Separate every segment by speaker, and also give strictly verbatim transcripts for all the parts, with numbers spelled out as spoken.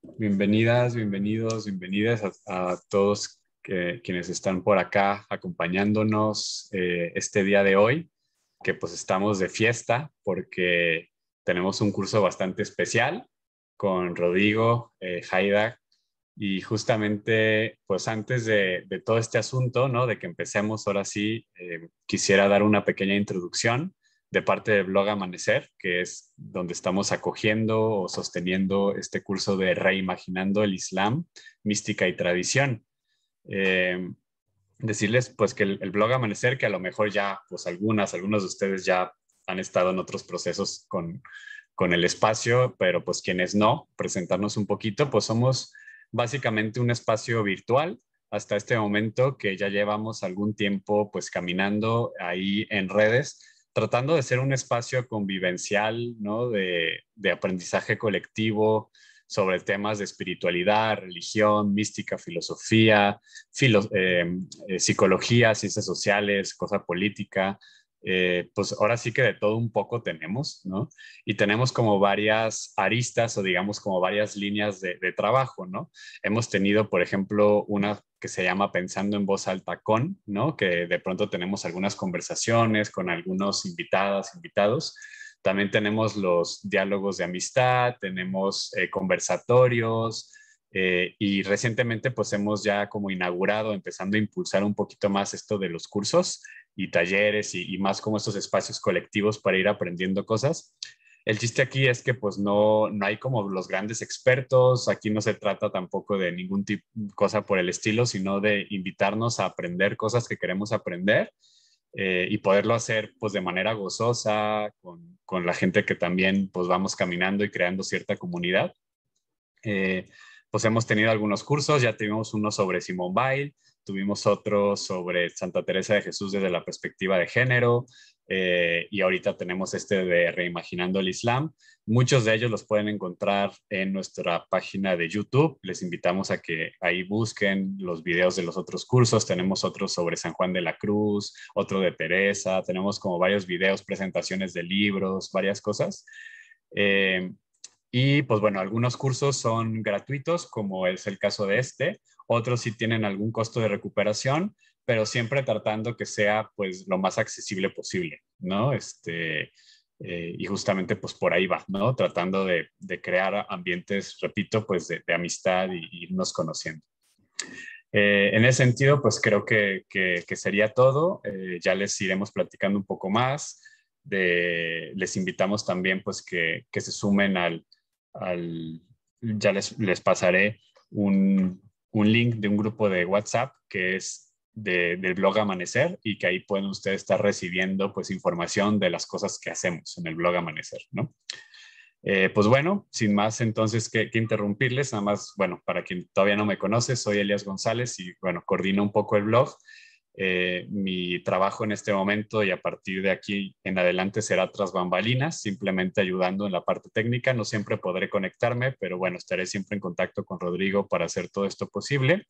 Speaker 1: Bienvenidas, bienvenidos, bienvenidas a, a todos que- quienes están por acá acompañándonos eh, este día de hoy, que pues estamos de fiesta porque tenemos un curso bastante especial con Rodrigo, eh, Haida, y justamente pues antes de, de todo este asunto, ¿no? De que empecemos ahora sí, eh, quisiera dar una pequeña introducción de parte de Blog Amanecer, que es donde estamos acogiendo o sosteniendo este curso de Reimaginando el Islam, Mística y Tradición. Eh, Decirles pues que el, el, Blog Amanecer, que a lo mejor ya pues algunas, algunos de ustedes ya han estado en otros procesos con, con el espacio, pero pues quienes no, presentarnos un poquito, pues somos básicamente un espacio virtual hasta este momento que ya llevamos algún tiempo pues caminando ahí en redes, tratando de ser un espacio convivencial, ¿no? De, de aprendizaje colectivo sobre temas de espiritualidad, religión, mística, filosofía, filo, eh, eh, psicología, ciencias sociales, cosa política. Eh, pues ahora sí que de todo un poco tenemos, ¿no? Y tenemos como varias aristas o digamos como varias líneas de, de trabajo, ¿no? Hemos tenido, por ejemplo, una que se llama Pensando en Voz Alta con, ¿no? Que de pronto tenemos algunas conversaciones con algunos invitadas, invitados. También tenemos los diálogos de amistad, tenemos eh, conversatorios, eh, y recientemente pues hemos ya como inaugurado, empezando a impulsar un poquito más esto de los cursos y talleres y, y más como estos espacios colectivos para ir aprendiendo cosas. El chiste aquí es que pues no, no hay como los grandes expertos, aquí no se trata tampoco de ningún tipo cosa por el estilo, sino de invitarnos a aprender cosas que queremos aprender, eh, y poderlo hacer pues de manera gozosa con, con la gente que también pues vamos caminando y creando cierta comunidad. Eh, pues hemos tenido algunos cursos, ya tuvimos uno sobre Simone Weil, tuvimos otro sobre Santa Teresa de Jesús desde la perspectiva de género, eh, y ahorita tenemos este de Reimaginando el Islam. Muchos de ellos los pueden encontrar en nuestra página de YouTube. Les invitamos a que ahí busquen los videos de los otros cursos. Tenemos otros sobre San Juan de la Cruz, otro de Teresa, tenemos como varios videos, presentaciones de libros, varias cosas. Eh, y pues bueno, algunos cursos son gratuitos, como es el caso de este, otros sí tienen algún costo de recuperación, pero siempre tratando que sea pues lo más accesible posible, ¿no? Este, eh, y justamente pues por ahí va, ¿no? Tratando de, de crear ambientes, repito, pues de, de amistad y, y irnos conociendo. Eh, en ese sentido, pues creo que, que, que sería todo. Eh, ya les iremos platicando un poco más. De, les invitamos también pues que, que se sumen al, al ya les, les pasaré un, un link de un grupo de WhatsApp que es de, del blog Amanecer y que ahí pueden ustedes estar recibiendo pues información de las cosas que hacemos en el blog Amanecer, ¿no? Eh, pues bueno, sin más entonces que, que, interrumpirles, nada más, bueno, para quien todavía no me conoce, soy Elías González y bueno, coordino un poco el blog. Eh, mi trabajo en este momento y a partir de aquí en adelante será tras bambalinas, simplemente ayudando en la parte técnica. No siempre podré conectarme, pero bueno, estaré siempre en contacto con Rodrigo para hacer todo esto posible.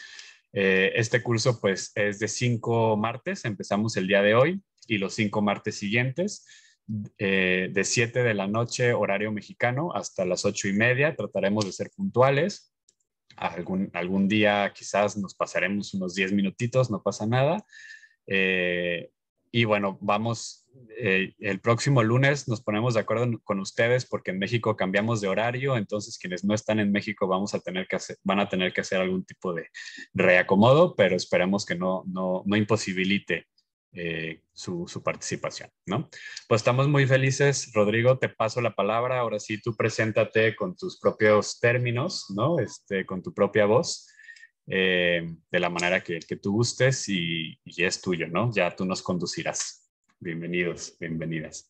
Speaker 1: Eh, este curso pues es de cinco martes, empezamos el día de hoy y los cinco martes siguientes, eh, de siete de la noche horario mexicano hasta las ocho y media. Trataremos de ser puntuales. Algún, algún día quizás nos pasaremos unos diez minutitos, no pasa nada. Eh, y bueno, vamos, eh, el próximo lunes nos ponemos de acuerdo con ustedes porque en México cambiamos de horario, entonces quienes no están en México vamos a tener que hacer, van a tener que hacer algún tipo de reacomodo, pero esperemos que no, no, no imposibilite eh, su, su participación, ¿no? Pues estamos muy felices. Rodrigo, te paso la palabra. Ahora sí, tú preséntate con tus propios términos, ¿no? Este, con tu propia voz, eh, de la manera que, que tú gustes y, y es tuyo, ¿no? Ya tú nos conducirás. Bienvenidos, bienvenidas.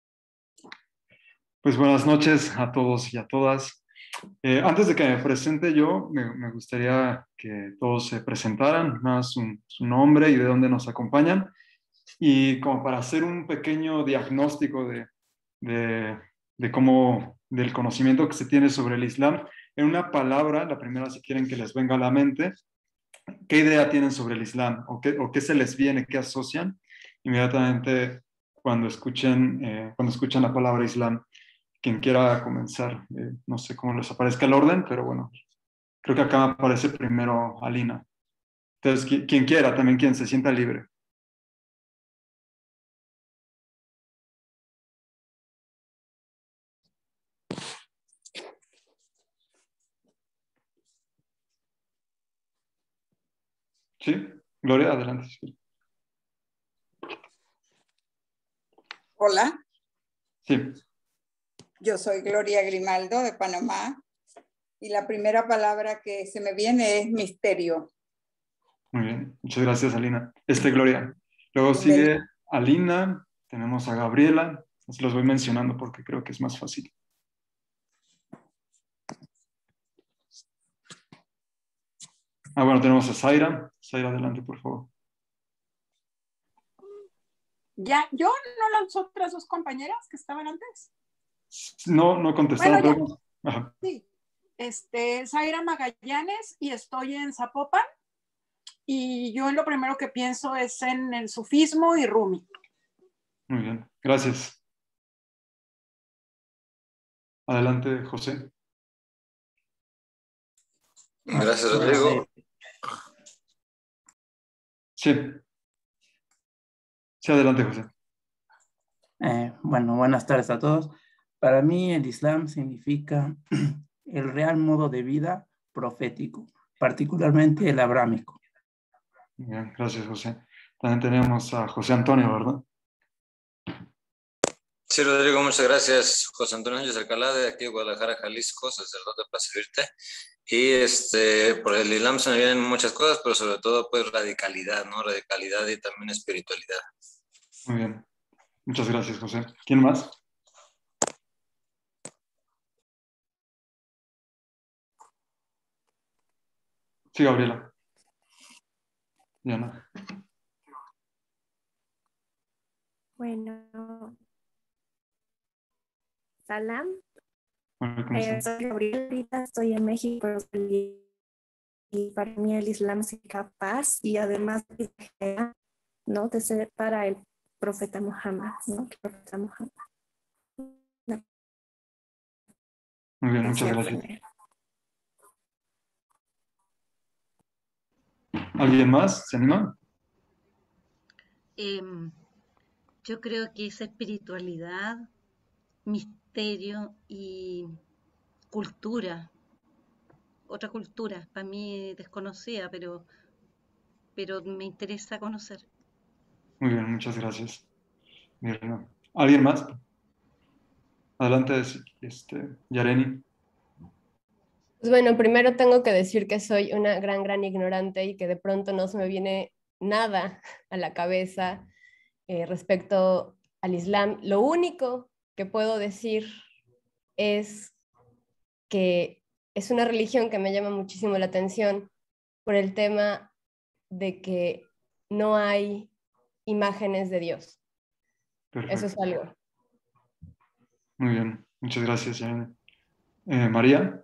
Speaker 2: Pues buenas noches a todos y a todas. Eh, antes de que me presente yo, me, me gustaría que todos se presentaran, más su, su nombre y de dónde nos acompañan. Y como para hacer un pequeño diagnóstico de, de, de cómo, del conocimiento que se tiene sobre el Islam, en una palabra, la primera si quieren que les venga a la mente, ¿qué idea tienen sobre el Islam? ¿O qué, o qué se les viene, qué asocian? Inmediatamente cuando escuchen, eh, cuando escuchan la palabra Islam. quien quiera comenzar. Eh, no sé cómo les aparezca el orden, pero bueno, creo que acá aparece primero Alina. Entonces, qui- quien quiera, también quien se sienta libre. ¿Sí? Gloria, adelante.
Speaker 3: Hola,
Speaker 2: Sí,
Speaker 3: yo soy Gloria Grimaldo de Panamá y la primera palabra que se me viene es misterio.
Speaker 2: muy bien. Muchas gracias, Alina. Este, Gloria. Luego sigue
Speaker 3: Bienvenida.
Speaker 2: Alina, tenemos a Gabriela. Así los voy mencionando porque creo que es más fácil. Ah, bueno, tenemos a Zaira. Zaira, adelante, por favor.
Speaker 4: Ya, yo no las otras dos compañeras que estaban antes.
Speaker 2: No, no contestaron,
Speaker 4: Bueno,
Speaker 2: pero... Ajá.
Speaker 4: Sí, este, Zaira Magallanes y estoy en Zapopan y yo lo primero que pienso es en el sufismo y Rumi.
Speaker 2: Muy bien, gracias. Adelante, José.
Speaker 5: Gracias, Rodrigo.
Speaker 2: Sí. Sí, adelante, José.
Speaker 6: Eh, bueno, buenas tardes a todos. Para mí el Islam significa el real modo de vida profético, particularmente el abrámico.
Speaker 2: Bien, gracias, José. También tenemos a José Antonio, ¿verdad?
Speaker 5: Sí, Rodrigo, muchas gracias. José Antonio Sánchez Alcalá, de aquí de Guadalajara, Jalisco, sacerdote para servirte. Y este, por el Islam se me vienen muchas cosas, pero sobre todo, pues, radicalidad, ¿no? Radicalidad y también espiritualidad.
Speaker 2: Muy bien. Muchas gracias, José. ¿Quién más? Sí, Gabriela. Diana.
Speaker 7: Bueno, salam.
Speaker 2: Bueno,
Speaker 7: Eh, soy Gabriela, ahorita estoy en México y para mí el Islam significa paz y además, ¿no? De ser para el profeta Muhammad, ¿no? El profeta Muhammad. No.
Speaker 2: Muy bien, muchas gracias. ¿Alguien más? ¿Se anima?
Speaker 8: Eh, yo creo que esa espiritualidad, misterio y cultura, otra cultura, para mí desconocida, pero, pero me interesa conocer.
Speaker 2: Muy bien, muchas gracias. Bien, ¿alguien más? Adelante, este, Yareni.
Speaker 9: Pues bueno, primero tengo que decir que soy una gran, gran ignorante y que de pronto no se me viene nada a la cabeza eh, respecto al Islam. Lo único que puedo decir es que es una religión que me llama muchísimo la atención por el tema de que no hay imágenes de Dios.
Speaker 2: Perfecto.
Speaker 9: Eso es algo.
Speaker 2: Muy bien, muchas gracias, Yareni. Eh, María.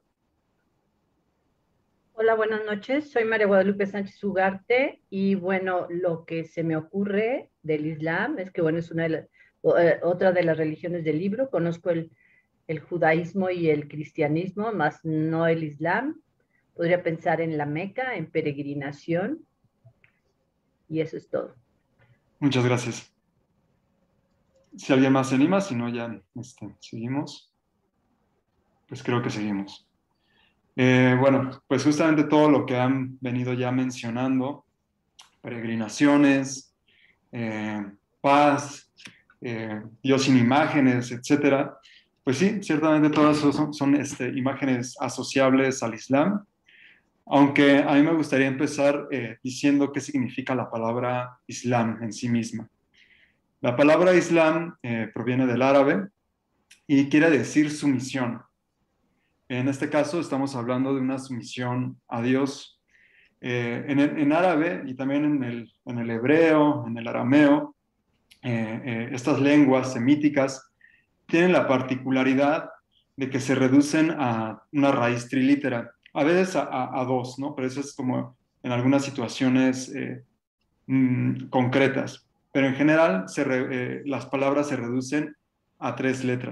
Speaker 10: Hola, buenas noches. Soy María Guadalupe Sánchez Ugarte y bueno, lo que se me ocurre del Islam es que bueno, es una de las, eh, otra de las religiones del libro. Conozco el, el judaísmo y el cristianismo, más no el Islam. Podría pensar en la Meca, en peregrinación y eso es todo.
Speaker 2: Muchas gracias. Si alguien más se anima, si no ya este, seguimos. Pues creo que seguimos. Eh, bueno, pues justamente todo lo que han venido ya mencionando, peregrinaciones, eh, paz, eh, Dios sin imágenes, etcétera. Pues sí, ciertamente todas son, son este, imágenes asociables al Islam, aunque a mí me gustaría empezar eh, diciendo qué significa la palabra Islam en sí misma. La palabra Islam eh, proviene del árabe y quiere decir sumisión. En este caso estamos hablando de una sumisión a Dios. Eh, en, el, en árabe y también en el, en el hebreo, en el arameo, eh, eh, estas lenguas semíticas tienen la particularidad de que se reducen a una raíz trilítera, a veces a, a, a dos, ¿no? Pero eso es como en algunas situaciones eh, mmm, concretas. Pero en general se re, eh, las palabras se reducen a tres letras.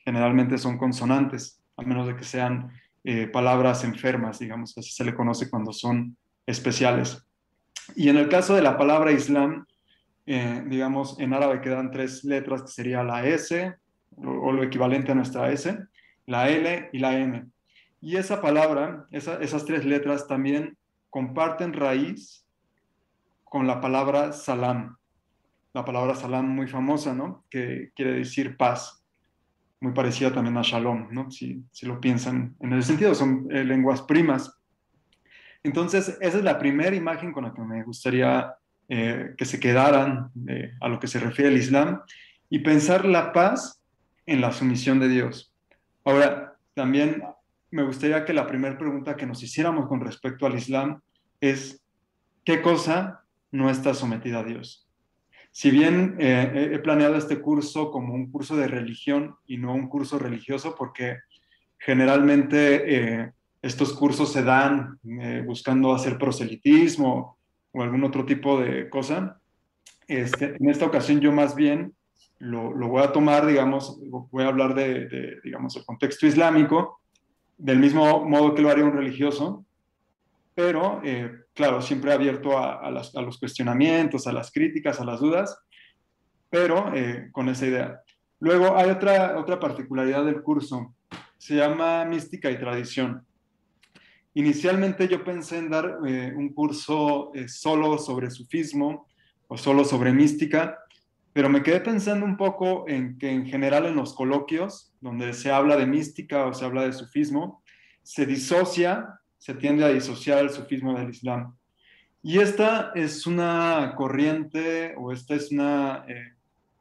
Speaker 2: generalmente son consonantes, a menos de que sean eh, palabras enfermas, digamos, así se le conoce cuando son especiales. Y en el caso de la palabra Islam, eh, digamos, en árabe quedan tres letras, que sería la S, o, o lo equivalente a nuestra S, la L y la M. Y esa palabra, esa, esas tres letras también comparten raíz con la palabra salam. La palabra salam muy famosa, ¿no? Que quiere decir paz. Muy parecida también a shalom, ¿no? Si, si lo piensan en ese sentido, son eh, lenguas primas. Entonces, esa es la primera imagen con la que me gustaría eh, que se quedaran eh, a lo que se refiere al Islam, y pensar la paz en la sumisión de Dios. Ahora, también me gustaría que la primera pregunta que nos hiciéramos con respecto al Islam es, ¿qué cosa no está sometida a Dios? Si bien eh, he planeado este curso como un curso de religión y no un curso religioso, porque generalmente eh, estos cursos se dan eh, buscando hacer proselitismo o algún otro tipo de cosa, este, en esta ocasión yo más bien lo, lo voy a tomar, digamos, voy a hablar de, de, digamos, el contexto islámico, del mismo modo que lo haría un religioso, pero, eh, claro, siempre abierto a, a, las, a los cuestionamientos, a las críticas, a las dudas, pero eh, con esa idea. Luego hay otra, otra particularidad del curso, se llama Mística y Tradición. Inicialmente yo pensé en dar eh, un curso eh, solo sobre sufismo o solo sobre mística, pero me quedé pensando un poco en que en general en los coloquios, donde se habla de mística o se habla de sufismo, se disocia, se tiende a disociar el sufismo del Islam. Y esta es una corriente, o esta es una, eh,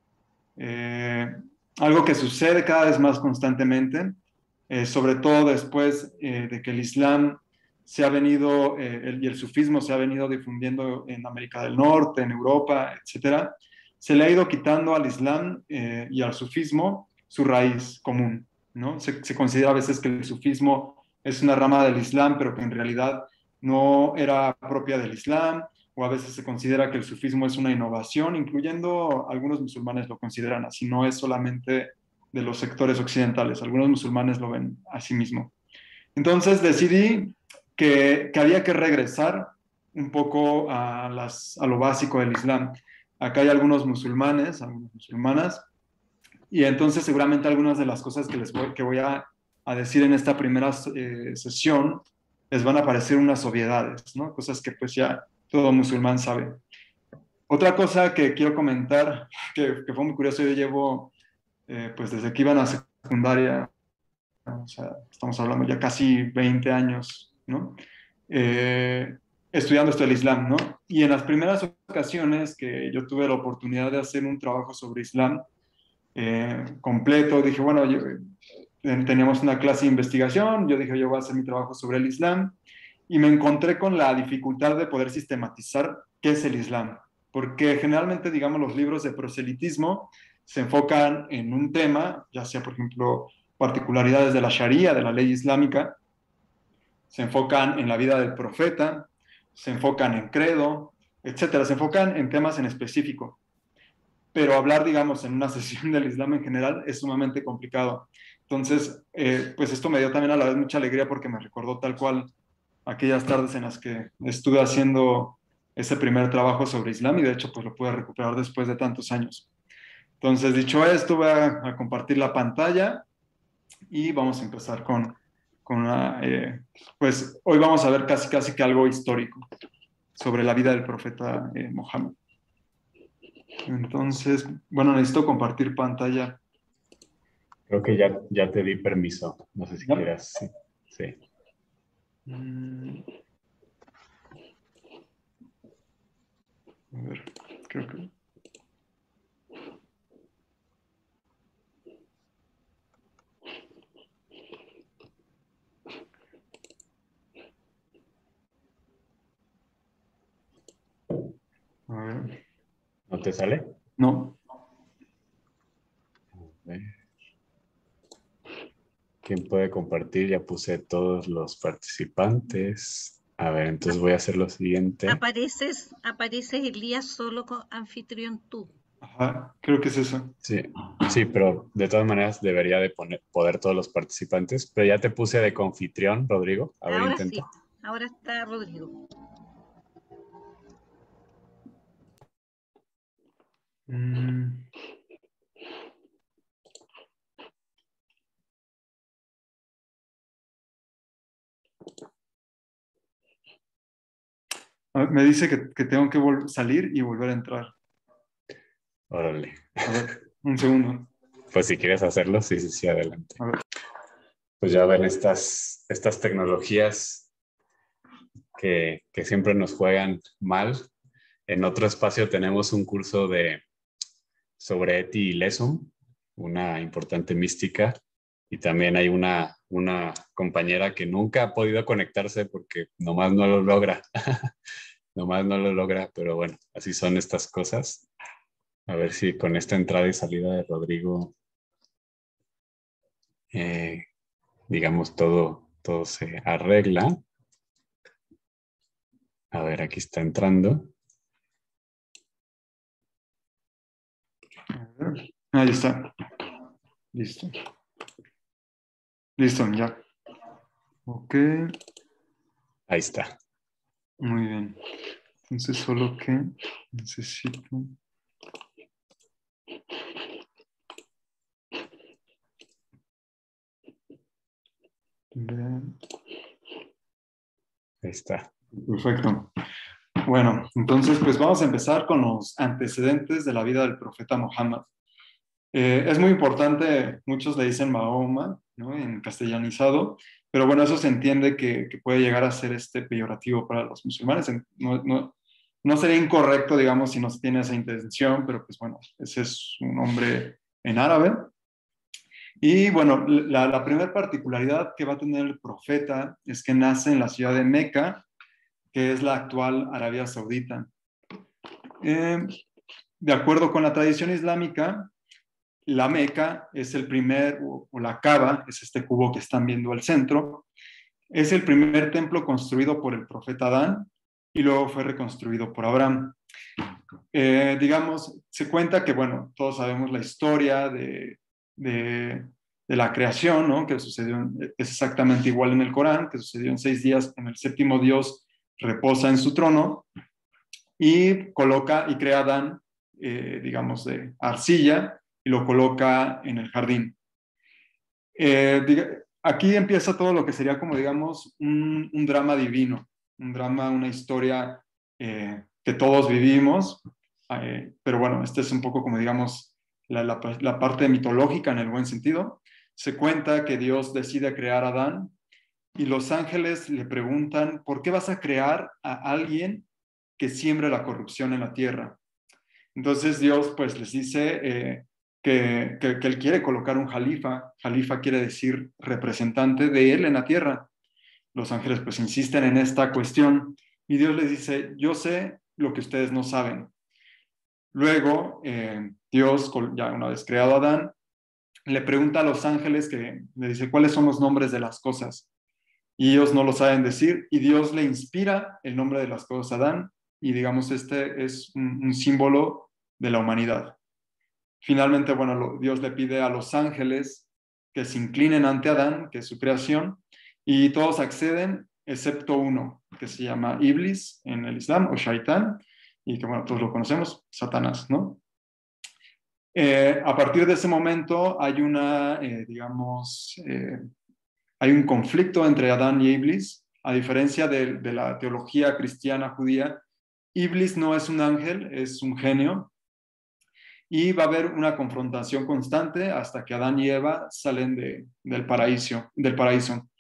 Speaker 2: eh, algo que sucede cada vez más constantemente, eh, sobre todo después eh, de que el Islam se ha venido, eh, el, y el sufismo se ha venido difundiendo en América del Norte, en Europa, etcétera. Se le ha ido quitando al Islam eh, y al sufismo su raíz común, ¿no? Se, se considera a veces que el sufismo es una rama del Islam, pero que en realidad no era propia del Islam, o a veces se considera que el sufismo es una innovación, incluyendo algunos musulmanes lo consideran así, no es solamente de los sectores occidentales, algunos musulmanes lo ven así mismo. Entonces decidí que, que había que regresar un poco a, las, a lo básico del Islam. Acá hay algunos musulmanes, algunas musulmanas, y entonces seguramente algunas de las cosas que, les voy, que voy a, a decir en esta primera eh, sesión les van a parecer unas obviedades, ¿no? Cosas que pues ya todo musulmán sabe. Otra cosa que quiero comentar, que, que fue muy curioso, yo llevo, eh, pues desde que iba a la secundaria, o sea, estamos hablando ya casi veinte años, ¿no? Eh, estudiando esto del Islam, ¿no? Y en las primeras ocasiones que yo tuve la oportunidad de hacer un trabajo sobre Islam eh, completo, dije, bueno, yo, eh, teníamos una clase de investigación, yo dije, yo voy a hacer mi trabajo sobre el Islam, y me encontré con la dificultad de poder sistematizar qué es el Islam, porque generalmente, digamos, los libros de proselitismo se enfocan en un tema, ya sea, por ejemplo, particularidades de la Sharia, de la ley islámica, se enfocan en la vida del profeta, se enfocan en credo, etcétera, se enfocan en temas en específico. Pero hablar, digamos, en una sesión del Islam en general es sumamente complicado. Entonces, eh, pues esto me dio también a la vez mucha alegría porque me recordó tal cual aquellas tardes en las que estuve haciendo ese primer trabajo sobre Islam, y de hecho pues lo pude recuperar después de tantos años. Entonces, dicho esto, voy a, a compartir la pantalla y vamos a empezar con, con una, eh, pues hoy vamos a ver casi casi que algo histórico sobre la vida del profeta eh, Mohammed. Entonces, bueno, necesito compartir pantalla.
Speaker 1: Creo que ya, ya te di permiso. No sé si ¿no? quieras. Sí. sí.
Speaker 2: Mm. A ver, creo que... A ver.
Speaker 1: ¿No te sale?
Speaker 2: No.
Speaker 1: A ver. ¿Quién puede compartir? Ya puse todos los participantes. A ver, entonces voy a hacer lo siguiente.
Speaker 8: Apareces, apareces Elías solo con anfitrión tú.
Speaker 2: Ajá. Ah, creo que es eso.
Speaker 1: Sí, sí, pero de todas maneras debería de poner, poder todos los participantes. Pero ya te puse de confitrión, Rodrigo. A ver,
Speaker 8: Ahora
Speaker 1: intenta.
Speaker 8: sí, ahora está Rodrigo.
Speaker 2: Mm. Ah, me dice que, que tengo que salir y volver a entrar.
Speaker 1: Órale.
Speaker 2: A ver, un segundo.
Speaker 1: Pues si quieres hacerlo, sí, sí, sí, adelante.
Speaker 2: A ver.
Speaker 1: Pues ya ven estas, estas tecnologías que, que siempre nos juegan mal. En otro espacio tenemos un curso de, sobre Eti y Lesum, una importante mística, y también hay una, una compañera que nunca ha podido conectarse porque nomás no lo logra. Nomás no lo logra, pero bueno, así son estas cosas. A ver si con esta entrada y salida de Rodrigo, eh, digamos, todo, todo se arregla. A ver, aquí está entrando.
Speaker 2: Ahí está. Listo. Listo, ya. Ok.
Speaker 1: Ahí está.
Speaker 2: Muy bien. Entonces, solo que necesito... Bien.
Speaker 1: Ahí está.
Speaker 2: Perfecto. Bueno, entonces pues vamos a empezar con los antecedentes de la vida del profeta Muhammad. Eh, es muy importante, muchos le dicen Mahoma, ¿no? En castellanizado, pero bueno, eso se entiende que, que puede llegar a ser este peyorativo para los musulmanes. No, no, no sería incorrecto, digamos, si no se tiene esa intención, pero pues bueno, ese es un nombre en árabe. Y bueno, la, la primera particularidad que va a tener el profeta es que nace en la ciudad de Meca, que es la actual Arabia Saudita. Eh, de acuerdo con la tradición islámica, la Meca es el primer, o, o la Kaaba, es este cubo que están viendo al centro, es el primer templo construido por el profeta Adán y luego fue reconstruido por Abraham. Eh, digamos, se cuenta que, bueno, todos sabemos la historia de, de, de la creación, ¿no? Que sucedió, es exactamente igual en el Corán, que sucedió en seis días, en el séptimo Dios reposa en su trono y coloca y crea a Adán, eh, digamos, de arcilla y lo coloca en el jardín. Eh, diga, aquí empieza todo lo que sería como, digamos, un, un drama divino, un drama, una historia eh, que todos vivimos, eh, pero bueno, este es un poco como, digamos, la, la, la parte mitológica en el buen sentido. Se cuenta que Dios decide crear a Adán y los ángeles le preguntan, ¿por qué vas a crear a alguien que siembre la corrupción en la tierra? Entonces Dios pues les dice eh, que, que, que Él quiere colocar un jalifa. Jalifa quiere decir representante de Él en la tierra. Los ángeles pues insisten en esta cuestión y Dios les dice, yo sé lo que ustedes no saben. Luego eh, Dios, ya una vez creado a Adán, le pregunta a los ángeles, que le dice, ¿cuáles son los nombres de las cosas? Y ellos no lo saben decir, y Dios le inspira el nombre de las cosas a Adán, y digamos, este es un, un símbolo de la humanidad. Finalmente, bueno, lo, Dios le pide a los ángeles que se inclinen ante Adán, que es su creación, y todos acceden, excepto uno, que se llama Iblis en el Islam, o Shaitán, y que, bueno, todos lo conocemos, Satanás, ¿no? Eh, a partir de ese momento hay una, eh, digamos, eh, hay un conflicto entre Adán y Iblis. A diferencia de, de la teología cristiana judía, Iblis no es un ángel, es un genio. Y va a haber una confrontación constante hasta que Adán y Eva salen de, del paraíso. Del paraíso.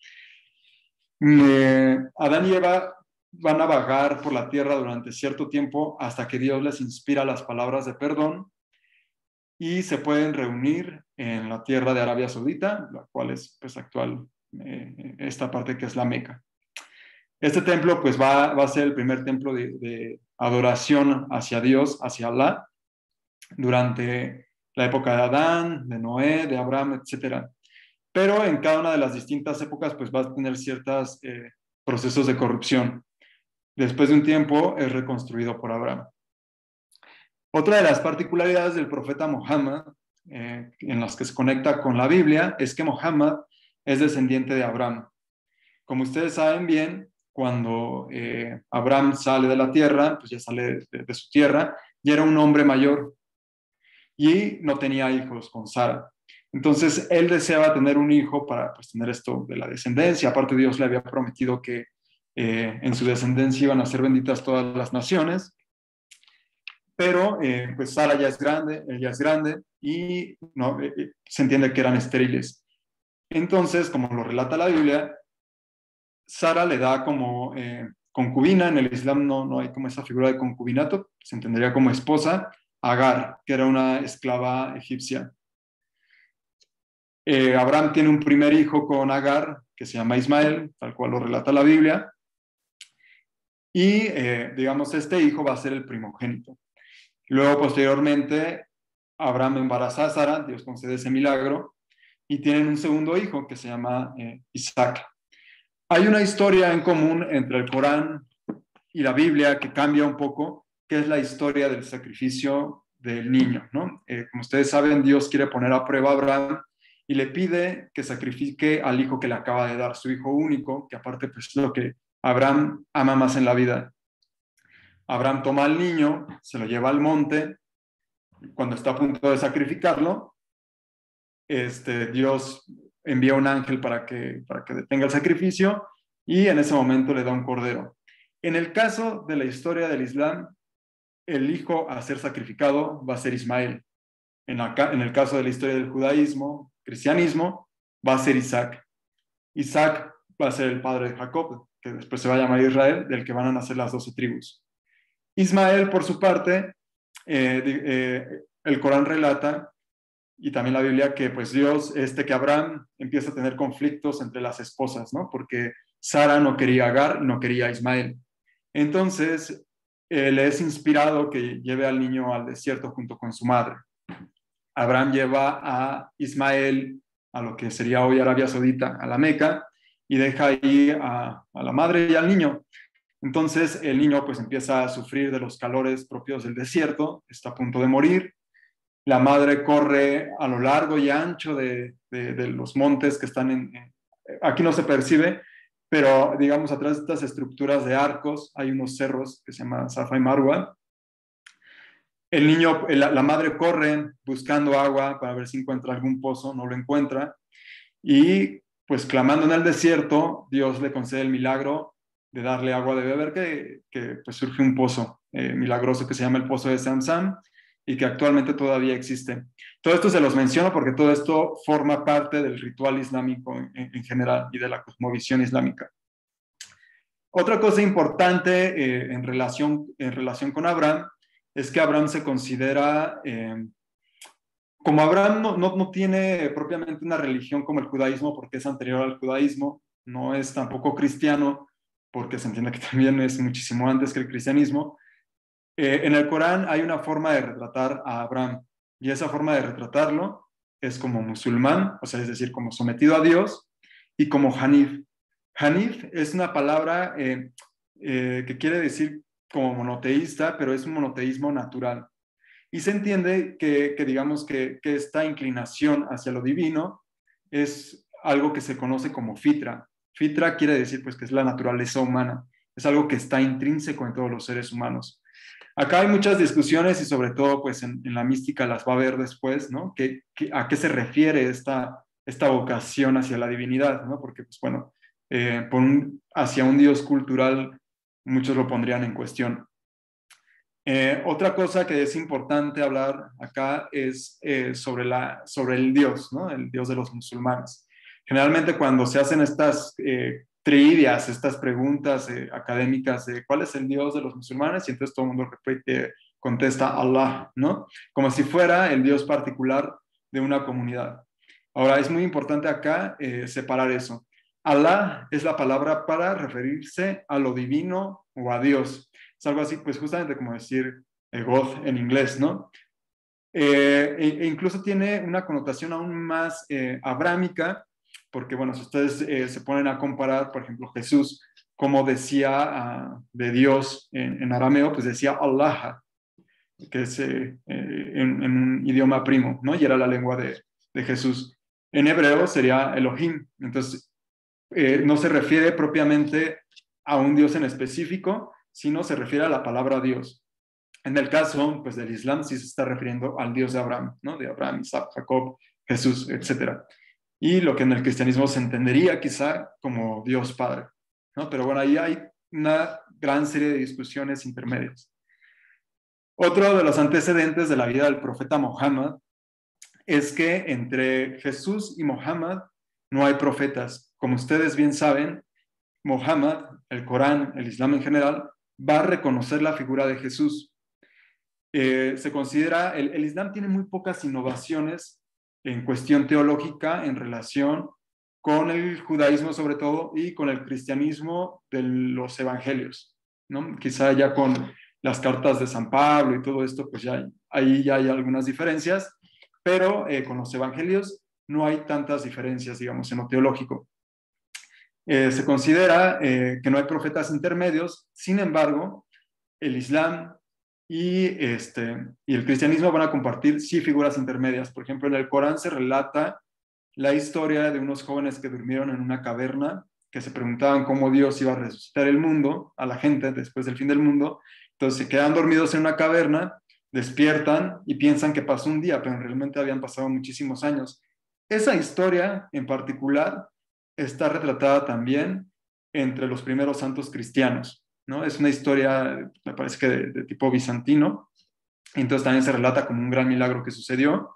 Speaker 2: Eh, Adán y Eva van a vagar por la tierra durante cierto tiempo hasta que Dios les inspira las palabras de perdón y se pueden reunir en la tierra de Arabia Saudita, la cual es pues actual, eh, esta parte que es la Meca. Este templo pues va, va a ser el primer templo de, de adoración hacia Dios, hacia Allah, durante la época de Adán, de Noé, de Abraham, etcétera. Pero en cada una de las distintas épocas pues va a tener ciertos eh, procesos de corrupción. Después de un tiempo es reconstruido por Abraham. Otra de las particularidades del profeta Muhammad, eh, en las que se conecta con la Biblia, es que Muhammad es descendiente de Abraham. Como ustedes saben bien, cuando eh, Abraham sale de la tierra, pues ya sale de, de su tierra, y era un hombre mayor y no tenía hijos con Sara. Entonces él deseaba tener un hijo para pues, tener esto de la descendencia. Aparte, Dios le había prometido que eh, en su descendencia iban a ser benditas todas las naciones. Pero eh, pues Sara ya es grande, él ya es grande y no, eh, se entiende que eran estériles. Entonces, como lo relata la Biblia, Sara le da como eh, concubina. En el Islam no, no hay como esa figura de concubinato, se entendería como esposa, a Agar, que era una esclava egipcia. Eh, Abraham tiene un primer hijo con Agar, que se llama Ismael, tal cual lo relata la Biblia, y eh, digamos, este hijo va a ser el primogénito. Luego, posteriormente, Abraham embaraza a Sara, Dios concede ese milagro, y tienen un segundo hijo que se llama eh, Isaac. Hay una historia en común entre el Corán y la Biblia que cambia un poco, que es la historia del sacrificio del niño, ¿no? Eh, como ustedes saben, Dios quiere poner a prueba a Abraham y le pide que sacrifique al hijo que le acaba de dar, su hijo único, que aparte pues, es lo que Abraham ama más en la vida. Abraham toma al niño, se lo lleva al monte. Cuando está a punto de sacrificarlo, este, Dios envía un ángel para que, para que detenga el sacrificio y en ese momento le da un cordero. En el caso de la historia del Islam, el hijo a ser sacrificado va a ser Ismael. En, acá, en el caso de la historia del judaísmo, cristianismo, va a ser Isaac. Isaac va a ser el padre de Jacob, que después se va a llamar Israel, del que van a nacer las doce tribus. Ismael, por su parte, eh, eh, el Corán relata, y también la Biblia, que pues Dios, este que Abraham empieza a tener conflictos entre las esposas, ¿no? Porque Sara no quería a Agar, no quería a Ismael. Entonces, eh, le es inspirado que lleve al niño al desierto junto con su madre. Abraham lleva a Ismael a lo que sería hoy Arabia Saudita, a la Meca, y deja ahí a, a la madre y al niño. Entonces, el niño pues empieza a sufrir de los calores propios del desierto, está a punto de morir. La madre corre a lo largo y ancho de, de, de los montes que están en, en... Aquí no se percibe, pero digamos atrás de estas estructuras de arcos hay unos cerros que se llaman Safa y Marwa. El niño, la, la madre corre buscando agua para ver si encuentra algún pozo, no lo encuentra. Y pues clamando en el desierto, Dios le concede el milagro de darle agua de beber, que, que pues surge un pozo eh, milagroso que se llama el Pozo de Zamzam, y que actualmente todavía existe. Todo esto se los menciono porque todo esto forma parte del ritual islámico en, en general y de la cosmovisión islámica. Otra cosa importante eh, en, relación, en relación con Abraham es que Abraham se considera, eh, como Abraham no, no, no tiene propiamente una religión como el judaísmo porque es anterior al judaísmo, no es tampoco cristiano porque se entiende que también es muchísimo antes que el cristianismo. Eh, en el Corán hay una forma de retratar a Abraham y esa forma de retratarlo es como musulmán, o sea, es decir, como sometido a Dios, y como Hanif. Hanif es una palabra eh, eh, que quiere decir como monoteísta, pero es un monoteísmo natural. Y se entiende que, que digamos, que, que esta inclinación hacia lo divino es algo que se conoce como fitra. Fitra quiere decir pues, que es la naturaleza humana, es algo que está intrínseco en todos los seres humanos. Acá hay muchas discusiones y sobre todo pues en, en la mística las va a ver después, ¿no? ¿Qué, qué, ¿A qué se refiere esta, esta vocación hacia la divinidad, ¿no? Porque pues bueno, eh, por un, hacia un Dios cultural muchos lo pondrían en cuestión. Eh, otra cosa que es importante hablar acá es eh, sobre, la, sobre el Dios, ¿no? El Dios de los musulmanes. Generalmente cuando se hacen estas eh, trivias, estas preguntas eh, académicas de cuál es el Dios de los musulmanes, y entonces todo el mundo repite, contesta Allah, ¿no? Como si fuera el Dios particular de una comunidad. Ahora, es muy importante acá eh, separar eso. Allah es la palabra para referirse a lo divino o a Dios. Es algo así, pues justamente como decir eh, God en inglés, ¿no? Eh, e, e incluso tiene una connotación aún más eh, abrámica, porque bueno, si ustedes eh, se ponen a comparar, por ejemplo, Jesús, como decía uh, de Dios en, en arameo, pues decía Allah. que es eh, eh, en, en un idioma primo, ¿no? Y era la lengua de, de Jesús. En hebreo sería Elohim. Entonces, eh, no se refiere propiamente a un Dios en específico, sino se refiere a la palabra Dios. En el caso, pues, del Islam sí se está refiriendo al Dios de Abraham, ¿no? De Abraham, Isaac, Jacob, Jesús, etcétera. Y lo que en el cristianismo se entendería quizá como Dios Padre, ¿no? Pero bueno, ahí hay una gran serie de discusiones intermedias. Otro de los antecedentes de la vida del profeta Muhammad es que entre Jesús y Muhammad no hay profetas. Como ustedes bien saben, Muhammad, el Corán, el Islam en general, va a reconocer la figura de Jesús. Eh, se considera, el, el Islam tiene muy pocas innovaciones en cuestión teológica en relación con el judaísmo sobre todo y con el cristianismo de los evangelios, ¿no? Quizá ya con las cartas de San Pablo y todo esto, pues ya ahí ya hay algunas diferencias, pero eh, con los evangelios no hay tantas diferencias, digamos, en lo teológico. Eh, se considera eh, que no hay profetas intermedios, sin embargo, el Islam y, este, y el cristianismo van a compartir sí figuras intermedias. Por ejemplo, en el Corán se relata la historia de unos jóvenes que durmieron en una caverna, que se preguntaban cómo Dios iba a resucitar el mundo, a la gente después del fin del mundo. Entonces se quedan dormidos en una caverna, despiertan y piensan que pasó un día, pero realmente habían pasado muchísimos años. Esa historia en particular está retratada también entre los primeros santos cristianos, ¿no? Es una historia, me parece que de, de tipo bizantino, entonces también se relata como un gran milagro que sucedió.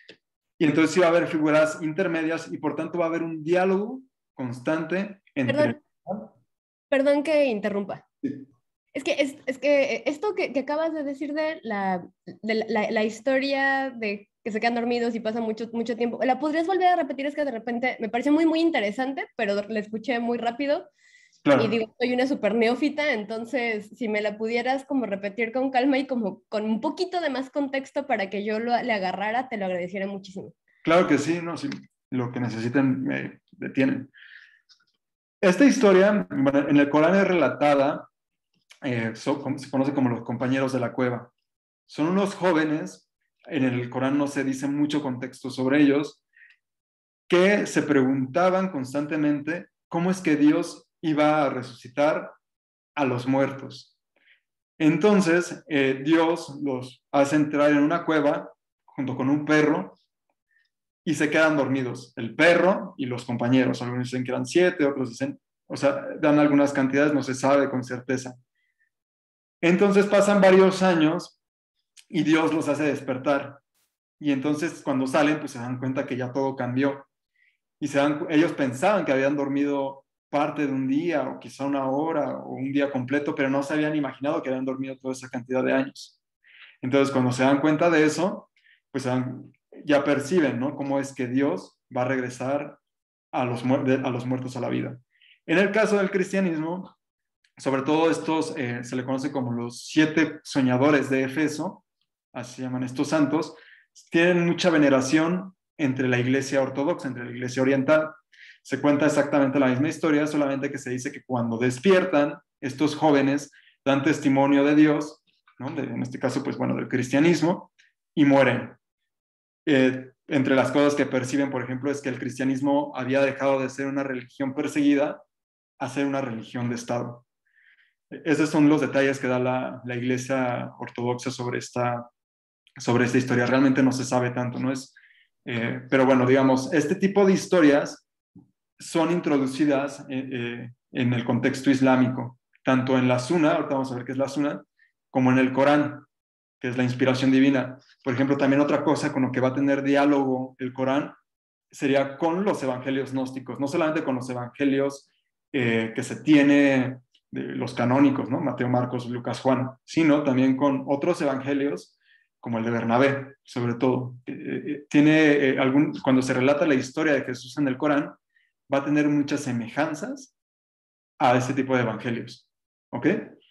Speaker 2: Y entonces sí va a haber figuras intermedias y por tanto va a haber un diálogo constante entre...
Speaker 9: Perdón, perdón que interrumpa.
Speaker 2: Sí.
Speaker 9: Es que, es, es que esto que, que acabas de decir de, la, de la, la, la historia de que se quedan dormidos y pasa mucho, mucho tiempo, ¿la podrías volver a repetir? Es que de repente me pareció muy, muy interesante, pero la escuché muy rápido. Claro. Y digo, soy una súper neófita, entonces si me la pudieras como repetir con calma y como con un poquito de más contexto para que yo lo, le agarrara, te lo agradeciera muchísimo.
Speaker 2: Claro que sí, no, sí, lo que necesiten me detienen. Esta historia, bueno, en el Corán es relatada, eh, so, se conoce como los compañeros de la cueva. Son unos jóvenes, en el Corán no se dice mucho contexto sobre ellos, que se preguntaban constantemente cómo es que Dios iba a resucitar a los muertos. Entonces, eh, Dios los hace entrar en una cueva junto con un perro y se quedan dormidos. El perro y los compañeros. Algunos dicen que eran siete, otros dicen, o sea, dan algunas cantidades, no se sabe con certeza. Entonces pasan varios años y Dios los hace despertar. Y entonces cuando salen, pues se dan cuenta que ya todo cambió. Y se dan, ellos pensaban que habían dormido parte de un día o quizá una hora o un día completo, pero no se habían imaginado que habían dormido toda esa cantidad de años. Entonces, cuando se dan cuenta de eso, pues ya perciben, ¿no?, cómo es que Dios va a regresar a los, a los muertos a la vida. En el caso del cristianismo, sobre todo estos, eh, se le conoce como los siete soñadores de Éfeso, así se llaman estos santos, tienen mucha veneración entre la iglesia ortodoxa, entre la iglesia oriental. Se cuenta exactamente la misma historia, solamente que se dice que cuando despiertan, estos jóvenes dan testimonio de Dios, ¿no?, de, en este caso, pues bueno, del cristianismo, y mueren. Eh, entre las cosas que perciben, por ejemplo, es que el cristianismo había dejado de ser una religión perseguida a ser una religión de Estado. Esos son los detalles que da la, la iglesia ortodoxa sobre esta, sobre esta historia. Realmente no se sabe tanto, ¿no? Es, eh, pero bueno, digamos, este tipo de historias son introducidas eh, eh, en el contexto islámico, tanto en la Sunna, ahorita vamos a ver qué es la Sunna, como en el Corán, que es la inspiración divina. Por ejemplo, también otra cosa con lo que va a tener diálogo el Corán sería con los evangelios gnósticos, no solamente con los evangelios eh, que se tiene de los canónicos, ¿no?, Mateo, Marcos, Lucas, Juan, sino también con otros evangelios, como el de Bernabé, sobre todo. Eh, tiene eh, algún, cuando se relata la historia de Jesús en el Corán, va a tener muchas semejanzas a este tipo de evangelios. ¿Ok?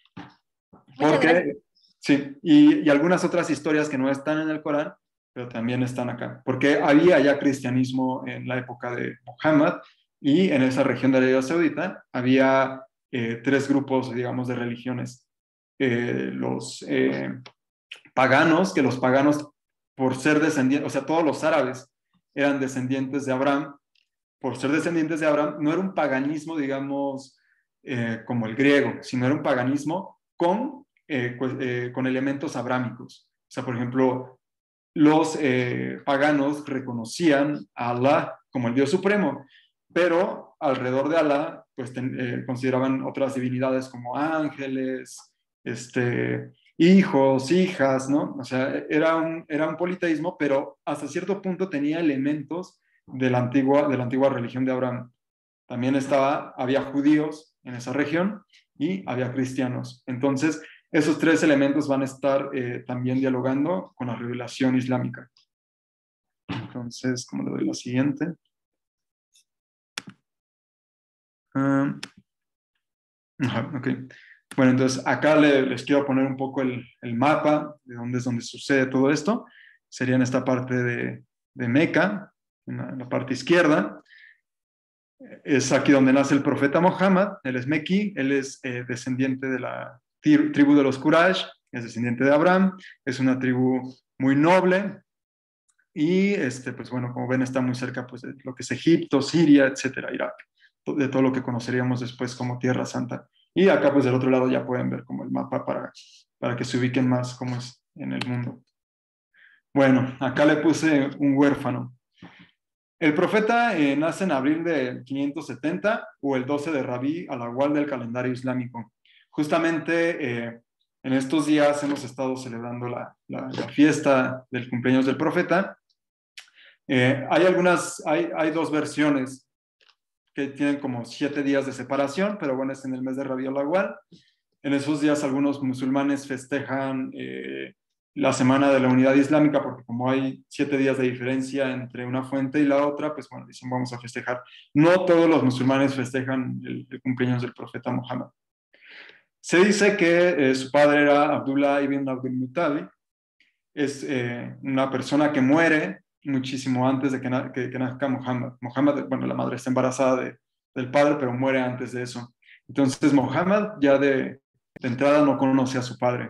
Speaker 2: Porque, sí, y, y algunas otras historias que no están en el Corán, pero también están acá. Porque había ya cristianismo en la época de Muhammad y en esa región de Arabia Saudita había eh, tres grupos, digamos, de religiones. Eh, los eh, paganos, que los paganos, por ser descendientes, o sea, todos los árabes eran descendientes de Abraham, por ser descendientes de Abraham, no era un paganismo, digamos, eh, como el griego, sino era un paganismo con, eh, pues, eh, con elementos abrámicos. O sea, por ejemplo, los eh, paganos reconocían a Allah como el Dios supremo, pero alrededor de Allah pues, ten, eh, consideraban otras divinidades como ángeles, este, hijos, hijas, ¿no? O sea, era un, era un politeísmo, pero hasta cierto punto tenía elementos de la antigua, de la antigua religión de Abraham. También estaba, había judíos en esa región y había cristianos. Entonces, esos tres elementos van a estar eh, también dialogando con la revelación islámica. Entonces, como le doy la siguiente. Um, ajá, ok. Bueno, entonces acá le, les quiero poner un poco el, el mapa de dónde es donde sucede todo esto. Sería en esta parte de, de Meca, en la, en la parte izquierda. Es aquí donde nace el profeta Muhammad. Él es mequí, él es eh, descendiente de la tribu de los Quraysh, es descendiente de Abraham, es una tribu muy noble y, este, pues bueno, como ven está muy cerca pues, de lo que es Egipto, Siria, etcétera, Irak, de todo lo que conoceríamos después como Tierra Santa. Y acá pues del otro lado ya pueden ver como el mapa para, para que se ubiquen más cómo es en el mundo. Bueno, acá le puse un huérfano. El profeta eh, nace en abril de quinientos setenta o el doce de Rabí al-Awwal del calendario islámico. Justamente eh, en estos días hemos estado celebrando la, la, la fiesta del cumpleaños del profeta. Eh, hay algunas, hay, hay dos versiones que tienen como siete días de separación, pero bueno, es en el mes de Rabí al-Awwal. En esos días algunos musulmanes festejan eh, la semana de la unidad islámica, porque como hay siete días de diferencia entre una fuente y la otra, pues bueno, dicen vamos a festejar. No todos los musulmanes festejan el, el cumpleaños del profeta Muhammad. Se dice que eh, su padre era Abdullah ibn Abdul Muttalib, es eh, una persona que muere muchísimo antes de que, na que, que nazca Muhammad. Muhammad, bueno, la madre está embarazada de, del padre, pero muere antes de eso. Entonces Muhammad ya de, de entrada no conoce a su padre.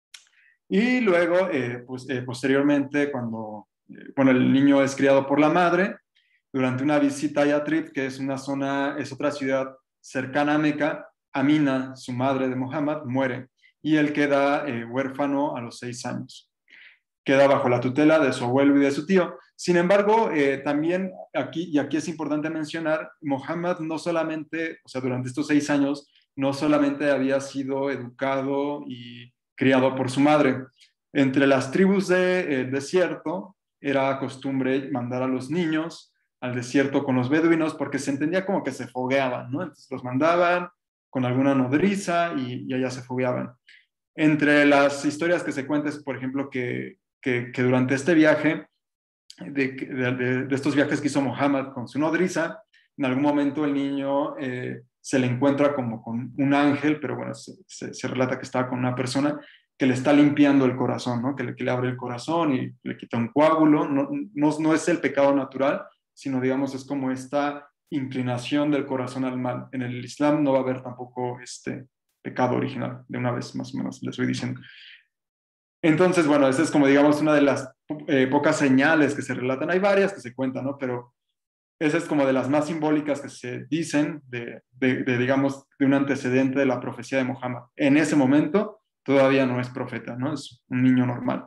Speaker 2: Y luego, eh, pues, eh, posteriormente, cuando eh, bueno, el niño es criado por la madre, durante una visita a Yatrib, que es una zona, es otra ciudad cercana a Meca, Amina, su madre de Muhammad, muere y él queda eh, huérfano a los seis años. Queda bajo la tutela de su abuelo y de su tío. Sin embargo, eh, también aquí, y aquí es importante mencionar, Muhammad no solamente, o sea, durante estos seis años, no solamente había sido educado y criado por su madre. Entre las tribus del de, eh, desierto era costumbre mandar a los niños al desierto con los beduinos porque se entendía como que se fogueaban, ¿no? Entonces los mandaban con alguna nodriza y, y allá se fogueaban. Entre las historias que se cuentan es, por ejemplo, que, que, que durante este viaje, de, de, de estos viajes que hizo Muhammad con su nodriza, en algún momento el niño eh, se le encuentra como con un ángel, pero bueno, se, se, se relata que estaba con una persona que le está limpiando el corazón, ¿no? Que le, que le abre el corazón y le quita un coágulo. No, no, no es el pecado natural, sino digamos es como esta inclinación del corazón al mal. En el Islam no va a haber tampoco este pecado original, de una vez más o menos les voy diciendo. Entonces, bueno, esa es como digamos una de las eh, pocas señales que se relatan. Hay varias que se cuentan, ¿no? Pero esa es como de las más simbólicas que se dicen de, de, de, digamos, de un antecedente de la profecía de Muhammad. En ese momento todavía no es profeta, ¿no? Es un niño normal.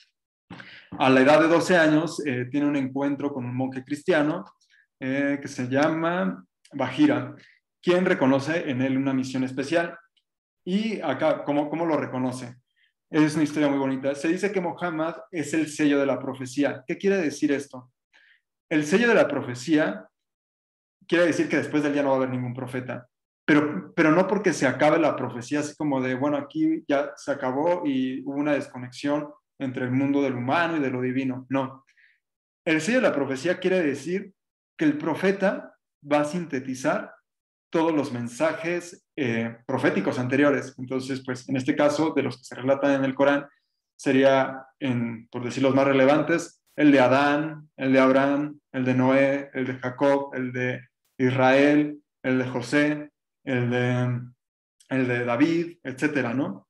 Speaker 2: A la edad de doce años eh, tiene un encuentro con un monje cristiano eh, que se llama Bajira, quien reconoce en él una misión especial. Y acá, ¿cómo, cómo lo reconoce? Es una historia muy bonita. Se dice que Muhammad es el sello de la profecía. ¿Qué quiere decir esto? El sello de la profecía quiere decir que después de él ya no va a haber ningún profeta. Pero, pero no porque se acabe la profecía, así como de, bueno, aquí ya se acabó y hubo una desconexión entre el mundo del humano y de lo divino. No. El sello de la profecía quiere decir que el profeta va a sintetizar todos los mensajes eh, proféticos anteriores. Entonces, pues en este caso, de los que se relatan en el Corán, sería, en, por decir los más relevantes, el de Adán, el de Abraham, el de Noé, el de Jacob, el de Israel, el de José, el de, el de David, etcétera, ¿no?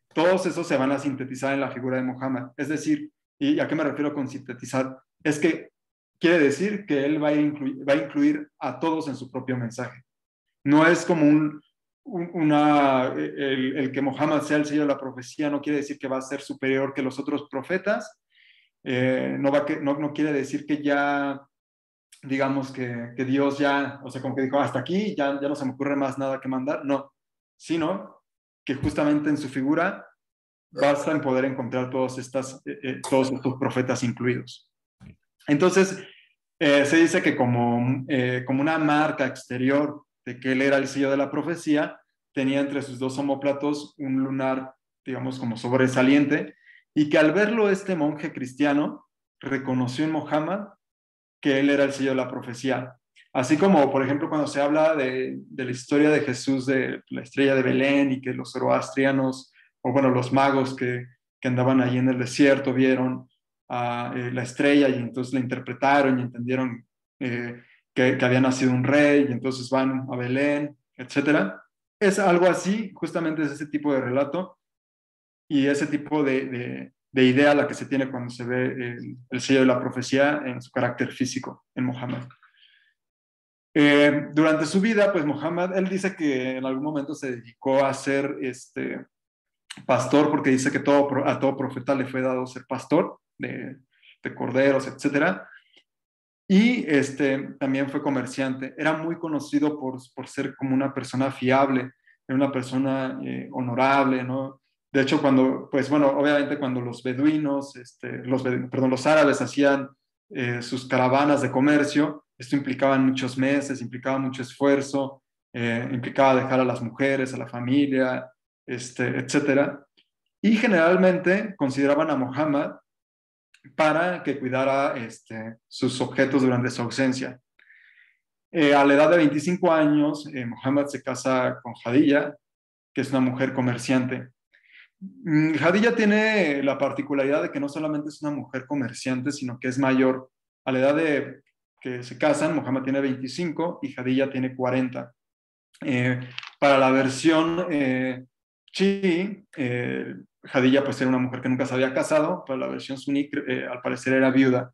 Speaker 2: todos esos se van a sintetizar en la figura de Muhammad. Es decir, ¿y a qué me refiero con sintetizar? Es que quiere decir que él va a incluir, va a, incluir a todos en su propio mensaje. No es como un, un, una, el, el que Muhammad sea el sello de la profecía, no quiere decir que va a ser superior que los otros profetas, eh, no, va que, no, no quiere decir que ya, digamos que, que Dios ya, o sea, como que dijo, hasta aquí, ya, ya no se me ocurre más nada que mandar, no, sino que justamente en su figura basta en poder encontrar todos, estas, eh, todos estos profetas incluidos. Entonces, eh, se dice que como, eh, como una marca exterior de que él era el sello de la profecía, tenía entre sus dos omóplatos un lunar, digamos, como sobresaliente, y que al verlo este monje cristiano, reconoció en Muhammad que él era el sello de la profecía. Así como, por ejemplo, cuando se habla de, de la historia de Jesús, de la estrella de Belén, y que los zoroastrianos, o bueno, los magos que, que andaban ahí en el desierto, vieron a eh, la estrella y entonces la interpretaron y entendieron eh, que, que había nacido un rey, y entonces van a Belén, etcétera. Es algo así, justamente es ese tipo de relato y ese tipo de, de, de idea la que se tiene cuando se ve el, el sello de la profecía en su carácter físico en Muhammad. Eh, durante su vida, pues Muhammad, él dice que en algún momento se dedicó a ser este, pastor, porque dice que todo, a todo profeta le fue dado ser pastor de, de corderos, etcétera. Y este, también fue comerciante. Era muy conocido por, por ser como una persona fiable, una persona eh, honorable, ¿no? De hecho, cuando, pues bueno, obviamente cuando los beduinos, este, los, perdón, los árabes hacían eh, sus caravanas de comercio, esto implicaba muchos meses, implicaba mucho esfuerzo, eh, implicaba dejar a las mujeres, a la familia, este, etcétera. Y generalmente consideraban a Muhammad para que cuidara este, sus objetos durante su ausencia. Eh, a la edad de veinticinco años, eh, Muhammad se casa con Jadilla, que es una mujer comerciante. Mm, Jadilla tiene la particularidad de que no solamente es una mujer comerciante, sino que es mayor. A la edad de que se casan, Muhammad tiene veinticinco y Jadilla tiene cuarenta. Eh, para la versión eh, chií, eh, Jadilla pues era una mujer que nunca se había casado, para la versión suní eh, al parecer era viuda.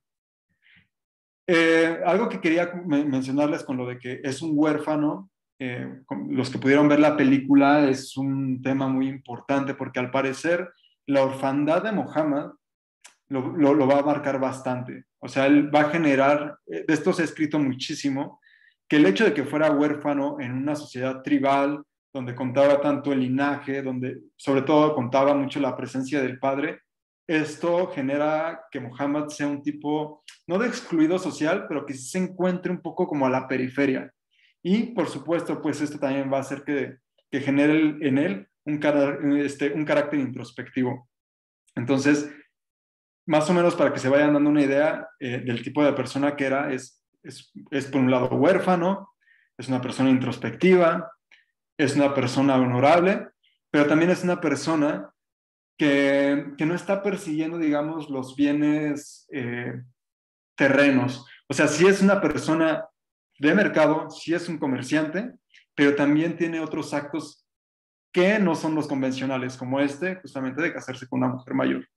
Speaker 2: Eh, algo que quería mencionarles con lo de que es un huérfano, eh, los que pudieron ver la película, es un tema muy importante porque al parecer la orfandad de Muhammad lo, lo, lo va a marcar bastante. O sea, él va a generar, de esto se ha escrito muchísimo, que el hecho de que fuera huérfano en una sociedad tribal, donde contaba tanto el linaje, donde sobre todo contaba mucho la presencia del padre, esto genera que Muhammad sea un tipo, no de excluido social, pero que se encuentre un poco como a la periferia. Y por supuesto, pues esto también va a hacer que, que genere en él un, car este, un carácter introspectivo. Entonces, más o menos para que se vayan dando una idea eh, del tipo de persona que era, es, es, es por un lado huérfano, es una persona introspectiva, es una persona honorable, pero también es una persona que, que no está persiguiendo, digamos, los bienes eh, terrenos. O sea, sí es una persona de mercado, sí es un comerciante, pero también tiene otros actos que no son los convencionales, como este, justamente de casarse con una mujer mayor.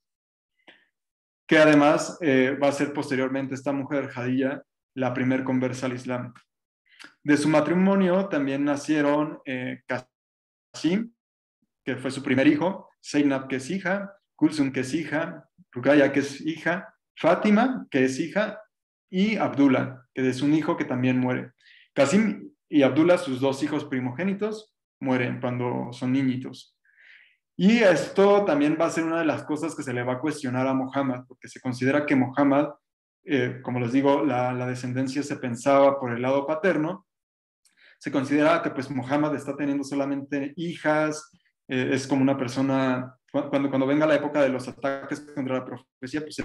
Speaker 2: Que además eh, va a ser posteriormente esta mujer, Jadilla, la primer conversa al Islam. De su matrimonio también nacieron eh, Qasim, que fue su primer hijo, Zainab, que es hija, Kulsum, que es hija, Ruqayya, que es hija, Fátima, que es hija, y Abdullah, que es un hijo que también muere. Qasim y Abdullah, sus dos hijos primogénitos, mueren cuando son niñitos. Y esto también va a ser una de las cosas que se le va a cuestionar a Muhammad, porque se considera que Muhammad, eh, como les digo, la, la descendencia se pensaba por el lado paterno, se considera que pues Muhammad está teniendo solamente hijas, eh, es como una persona, cuando, cuando venga la época de los ataques contra la profecía, pues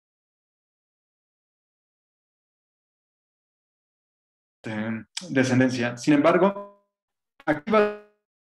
Speaker 2: eh, descendencia. Sin embargo, aquí va...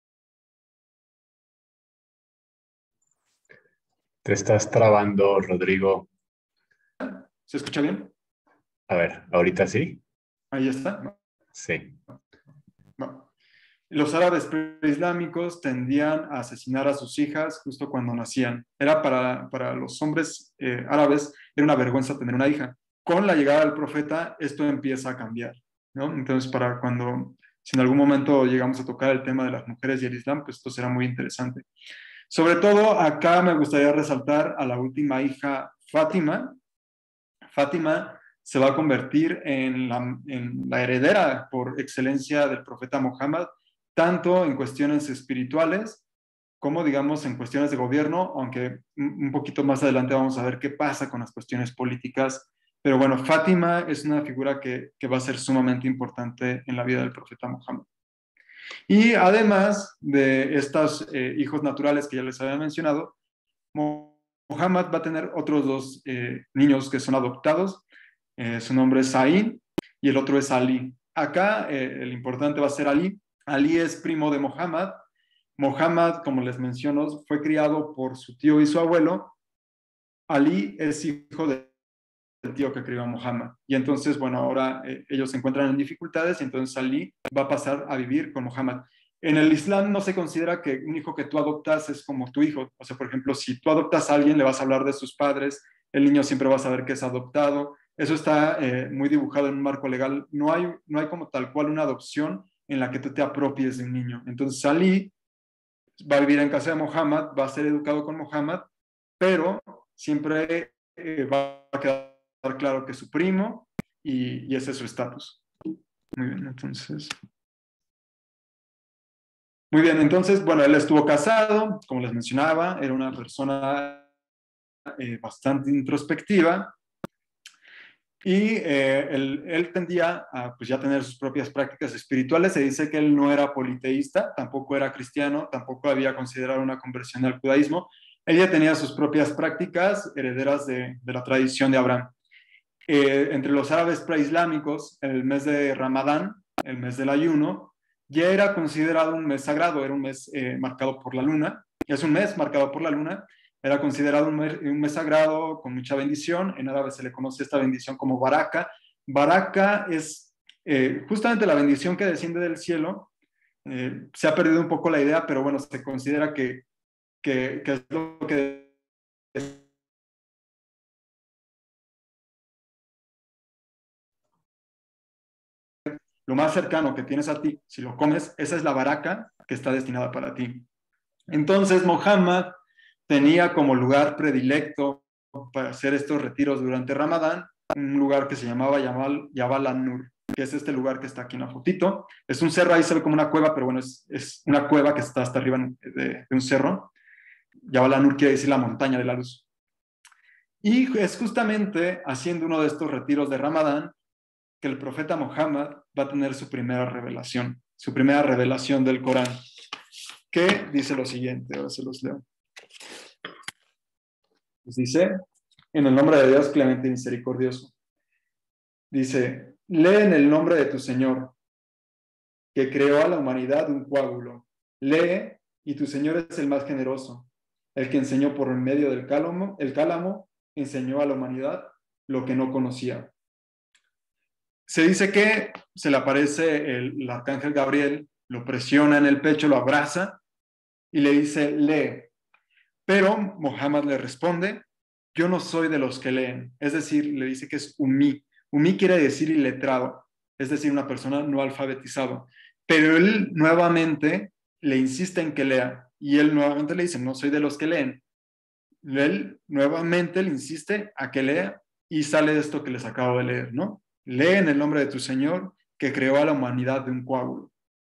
Speaker 1: Te estás trabando, Rodrigo.
Speaker 2: ¿Se escucha bien?
Speaker 1: A ver, ¿ahorita sí?
Speaker 2: Ahí está.
Speaker 1: Sí.
Speaker 2: No. Los árabes preislámicos tendían a asesinar a sus hijas justo cuando nacían. Era para, para los hombres eh, árabes, era una vergüenza tener una hija. Con la llegada del profeta, esto empieza a cambiar, ¿no? Entonces, para cuando, si en algún momento llegamos a tocar el tema de las mujeres y el Islam, pues esto será muy interesante. Sobre todo, acá me gustaría resaltar a la última hija, Fátima. Fátima se va a convertir en la, en la heredera por excelencia del profeta Muhammad, tanto en cuestiones espirituales como, digamos, en cuestiones de gobierno, aunque un poquito más adelante vamos a ver qué pasa con las cuestiones políticas. Pero bueno, Fátima es una figura que, que va a ser sumamente importante en la vida del profeta Muhammad. Y además de estos eh, hijos naturales que ya les había mencionado, Muhammad va a tener otros dos eh, niños que son adoptados. Eh, su nombre es Zayn y el otro es Ali. Acá eh, el importante va a ser Ali. Ali es primo de Muhammad. Muhammad, como les menciono, fue criado por su tío y su abuelo. Ali es hijo de el tío que crió a Muhammad. Y entonces, bueno, ahora eh, ellos se encuentran en dificultades y entonces Ali va a pasar a vivir con Muhammad. En el Islam no se considera que un hijo que tú adoptas es como tu hijo. O sea, por ejemplo, si tú adoptas a alguien, le vas a hablar de sus padres, el niño siempre va a saber que es adoptado. Eso está eh, muy dibujado en un marco legal. No hay, no hay como tal cual una adopción en la que tú te apropies de un niño. Entonces Ali va a vivir en casa de Muhammad, va a ser educado con Muhammad, pero siempre eh, va a quedar claro que es su primo y, y ese es su estatus. Muy bien, entonces... Muy bien, entonces, bueno, él estuvo casado, como les mencionaba, era una persona eh, bastante introspectiva y eh, él, él tendía a pues, ya tener sus propias prácticas espirituales. Se dice que él no era politeísta, tampoco era cristiano, tampoco había considerado una conversión al judaísmo. Él ya tenía sus propias prácticas herederas de, de la tradición de Abraham. Eh, entre los árabes preislámicos, el mes de Ramadán, el mes del ayuno, ya era considerado un mes sagrado, era un mes eh, marcado por la luna, es un mes marcado por la luna, era considerado un mes, un mes sagrado con mucha bendición. En árabe se le conoce esta bendición como baraka. Baraka es eh, justamente la bendición que desciende del cielo. Eh, se ha perdido un poco la idea, pero bueno, se considera que, que, que es lo que lo más cercano que tienes a ti, si lo comes, esa es la baraka que está destinada para ti. Entonces, Muhammad tenía como lugar predilecto para hacer estos retiros durante Ramadán, un lugar que se llamaba Jabal, Jabal an-Nur, que es este lugar que está aquí en la fotito. Es un cerro, ahí se ve como una cueva, pero bueno, es, es una cueva que está hasta arriba de, de un cerro. Jabal an-Nur quiere decir la montaña de la luz. Y es justamente haciendo uno de estos retiros de Ramadán que el profeta Muhammad va a tener su primera revelación, su primera revelación del Corán, que dice lo siguiente, ahora se los leo. Pues dice, en el nombre de Dios clemente y misericordioso, dice, lee en el nombre de tu Señor, que creó a la humanidad un coágulo. Lee, y tu Señor es el más generoso, el que enseñó por medio del cálamo, el cálamo, enseñó a la humanidad lo que no conocía. Se dice que se le aparece el, el arcángel Gabriel, lo presiona en el pecho, lo abraza y le dice, lee. Pero Muhammad le responde, yo no soy de los que leen. Es decir, le dice que es umí. Umí quiere decir iletrado, es decir, una persona no alfabetizado. Pero él nuevamente le insiste en que lea. Y él nuevamente le dice, no soy de los que leen. Él nuevamente le insiste a que lea y sale de esto que les acabo de leer, ¿no? Lee en el nombre de tu Señor, que creó a la humanidad de un coágulo.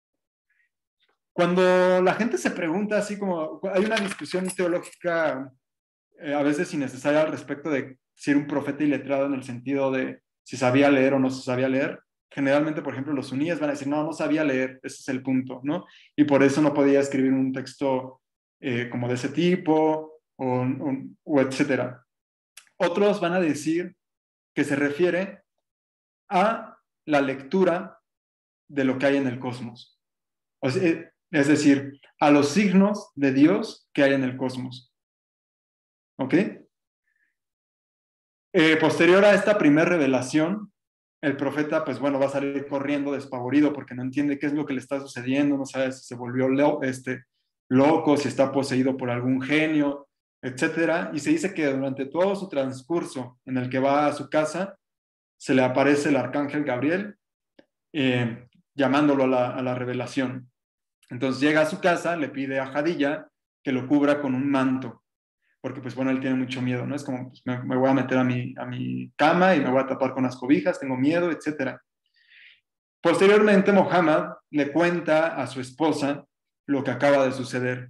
Speaker 2: Cuando la gente se pregunta, así como hay una discusión teológica eh, a veces innecesaria al respecto de si era un profeta iletrado en el sentido de si sabía leer o no se sabía leer, generalmente, por ejemplo, los suníes van a decir, no, no sabía leer, ese es el punto, ¿no? Y por eso no podía escribir un texto eh, como de ese tipo, o, o, o etcétera. Otros van a decir que se refiere a la lectura de lo que hay en el cosmos. O sea, es decir, a los signos de Dios que hay en el cosmos. ¿Ok? Eh, posterior a esta primera revelación, el profeta, pues bueno, va a salir corriendo despavorido porque no entiende qué es lo que le está sucediendo, no sabe si se volvió lo, este, loco, si está poseído por algún genio, etcétera. Y se dice que durante todo su transcurso en el que va a su casa, se le aparece el arcángel Gabriel, eh, llamándolo a la, a la revelación. Entonces llega a su casa, le pide a Jadilla que lo cubra con un manto, porque pues bueno, él tiene mucho miedo, ¿no? Es como, pues, me, me voy a meter a mi, a mi cama y me voy a tapar con las cobijas, tengo miedo, etcétera. Posteriormente, Muhammad le cuenta a su esposa lo que acaba de suceder.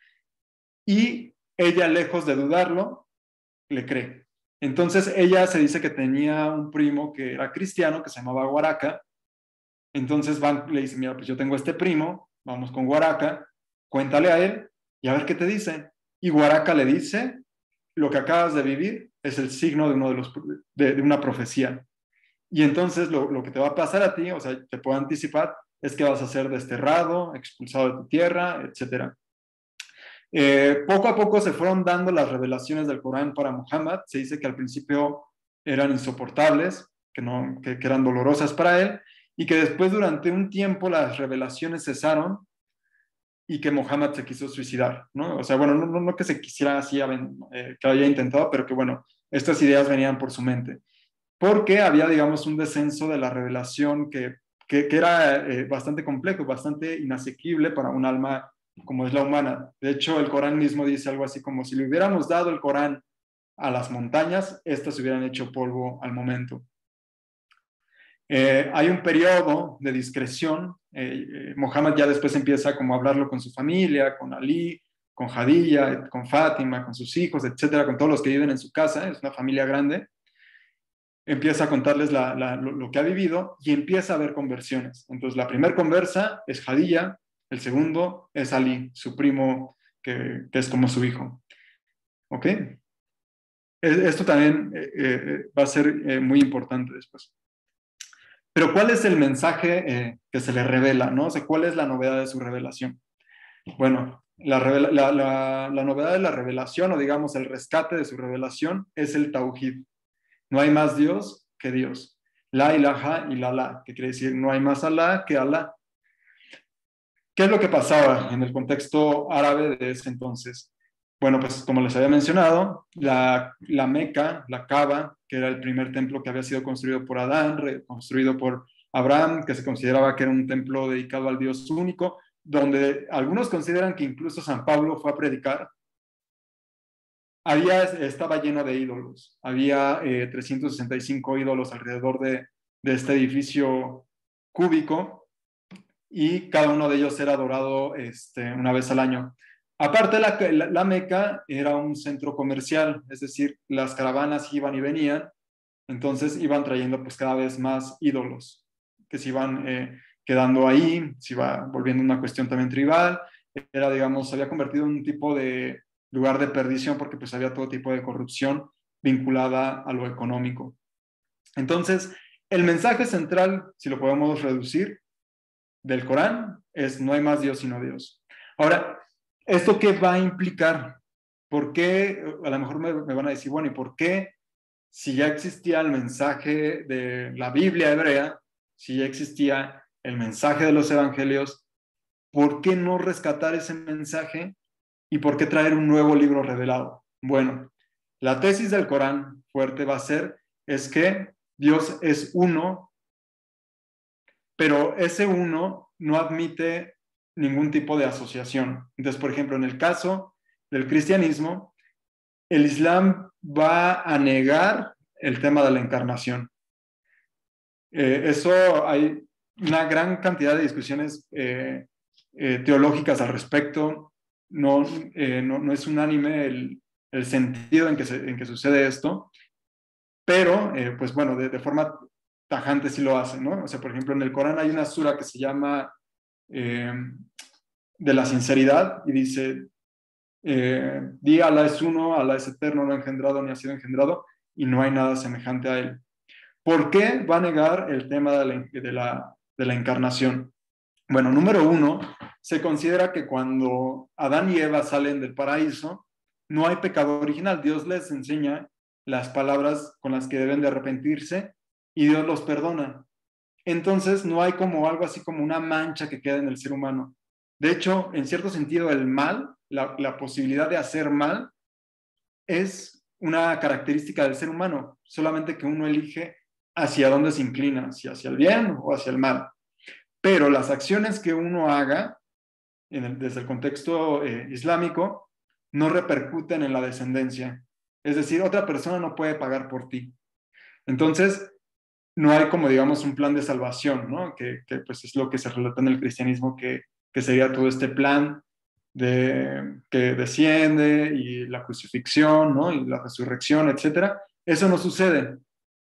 Speaker 2: Y ella, lejos de dudarlo, le cree. Entonces, ella se dice que tenía un primo que era cristiano, que se llamaba Waraka. Entonces van, le dice, mira, pues yo tengo este primo, vamos con Waraka, cuéntale a él y a ver qué te dice. Y Waraka le dice, lo que acabas de vivir es el signo de, uno de, los, de, de una profecía. Y entonces lo, lo que te va a pasar a ti, o sea, te puedo anticipar, es que vas a ser desterrado, expulsado de tu tierra, etcétera. Eh, poco a poco se fueron dando las revelaciones del Corán para Muhammad. Se dice que al principio eran insoportables, que, no, que, que eran dolorosas para él, y que después durante un tiempo las revelaciones cesaron y que Muhammad se quiso suicidar, ¿no? O sea, bueno, no, no, no que se quisiera así, eh, que había intentado, pero que bueno, estas ideas venían por su mente. Porque había, digamos, un descenso de la revelación que, que, que era eh, bastante complejo, bastante inasequible para un alma como es la humana. De hecho, el Corán mismo dice algo así como, si le hubiéramos dado el Corán a las montañas, estas se hubieran hecho polvo al momento. Eh, hay un periodo de discreción. Eh, eh, Muhammad ya después empieza como a hablarlo con su familia, con Ali, con Jadilla, con Fátima, con sus hijos, etcétera, con todos los que viven en su casa. Es una familia grande. Empieza a contarles la, la, lo, lo que ha vivido y empieza a haber conversiones. Entonces, la primera conversa es Jadilla, el segundo es Ali, su primo, que, que es como su hijo. ¿Ok? Esto también eh, eh, va a ser eh, muy importante después. Pero ¿cuál es el mensaje eh, que se le revela, ¿no? O sea, ¿cuál es la novedad de su revelación? Bueno, la, revela, la, la, la novedad de la revelación, o digamos el rescate de su revelación, es el Tauhid. No hay más Dios que Dios. La ilaha illallah, que quiere decir no hay más Alá que Alá. ¿Qué es lo que pasaba en el contexto árabe de ese entonces? Bueno, pues como les había mencionado, la, la Meca, la Kaaba, que era el primer templo que había sido construido por Adán, reconstruido por Abraham, que se consideraba que era un templo dedicado al Dios único, donde algunos consideran que incluso San Pablo fue a predicar. Había, estaba lleno de ídolos. Había eh, trescientos sesenta y cinco ídolos alrededor de, de este edificio cúbico y cada uno de ellos era adorado este, una vez al año. Aparte, la, la, la Meca era un centro comercial, es decir, las caravanas iban y venían, entonces iban trayendo pues cada vez más ídolos que se iban eh, quedando ahí, se iba volviendo una cuestión también tribal, era, digamos, se había convertido en un tipo de lugar de perdición porque pues había todo tipo de corrupción vinculada a lo económico. Entonces, el mensaje central, si lo podemos reducir, del Corán es no hay más Dios sino Dios. Ahora, ¿esto qué va a implicar? ¿Por qué? A lo mejor me, me van a decir, bueno, ¿y por qué si ya existía el mensaje de la Biblia hebrea, si ya existía el mensaje de los evangelios, ¿por qué no rescatar ese mensaje y por qué traer un nuevo libro revelado? Bueno, la tesis del Corán fuerte va a ser es que Dios es uno, pero ese uno no admite ningún tipo de asociación. Entonces, por ejemplo, en el caso del cristianismo, el Islam va a negar el tema de la encarnación. Eh, eso hay una gran cantidad de discusiones eh, eh, teológicas al respecto. No, eh, no, no es unánime el, el sentido en que, se, en que sucede esto, pero, eh, pues bueno, de, de forma tajante sí lo hace, ¿no? O sea, por ejemplo, en el Corán hay una sura que se llama eh, de la sinceridad y dice, eh, di Alá es uno, Alá es eterno, no ha engendrado ni ha sido engendrado y no hay nada semejante a él. ¿Por qué va a negar el tema de la, de la, de la encarnación? Bueno, número uno, se considera que cuando Adán y Eva salen del paraíso, no hay pecado original. Dios les enseña las palabras con las que deben de arrepentirse y Dios los perdona. Entonces no hay como algo así como una mancha que queda en el ser humano. De hecho, en cierto sentido, el mal, la, la posibilidad de hacer mal, es una característica del ser humano, solamente que uno elige hacia dónde se inclina, si hacia el bien o hacia el mal. Pero las acciones que uno haga, en el, desde el contexto eh, islámico, no repercuten en la descendencia. Es decir, otra persona no puede pagar por ti. Entonces, no hay como, digamos, un plan de salvación, ¿no? Que, que pues es lo que se relata en el cristianismo, que, que sería todo este plan de, que desciende y la crucifixión, ¿no? Y la resurrección, etcétera. Eso no sucede.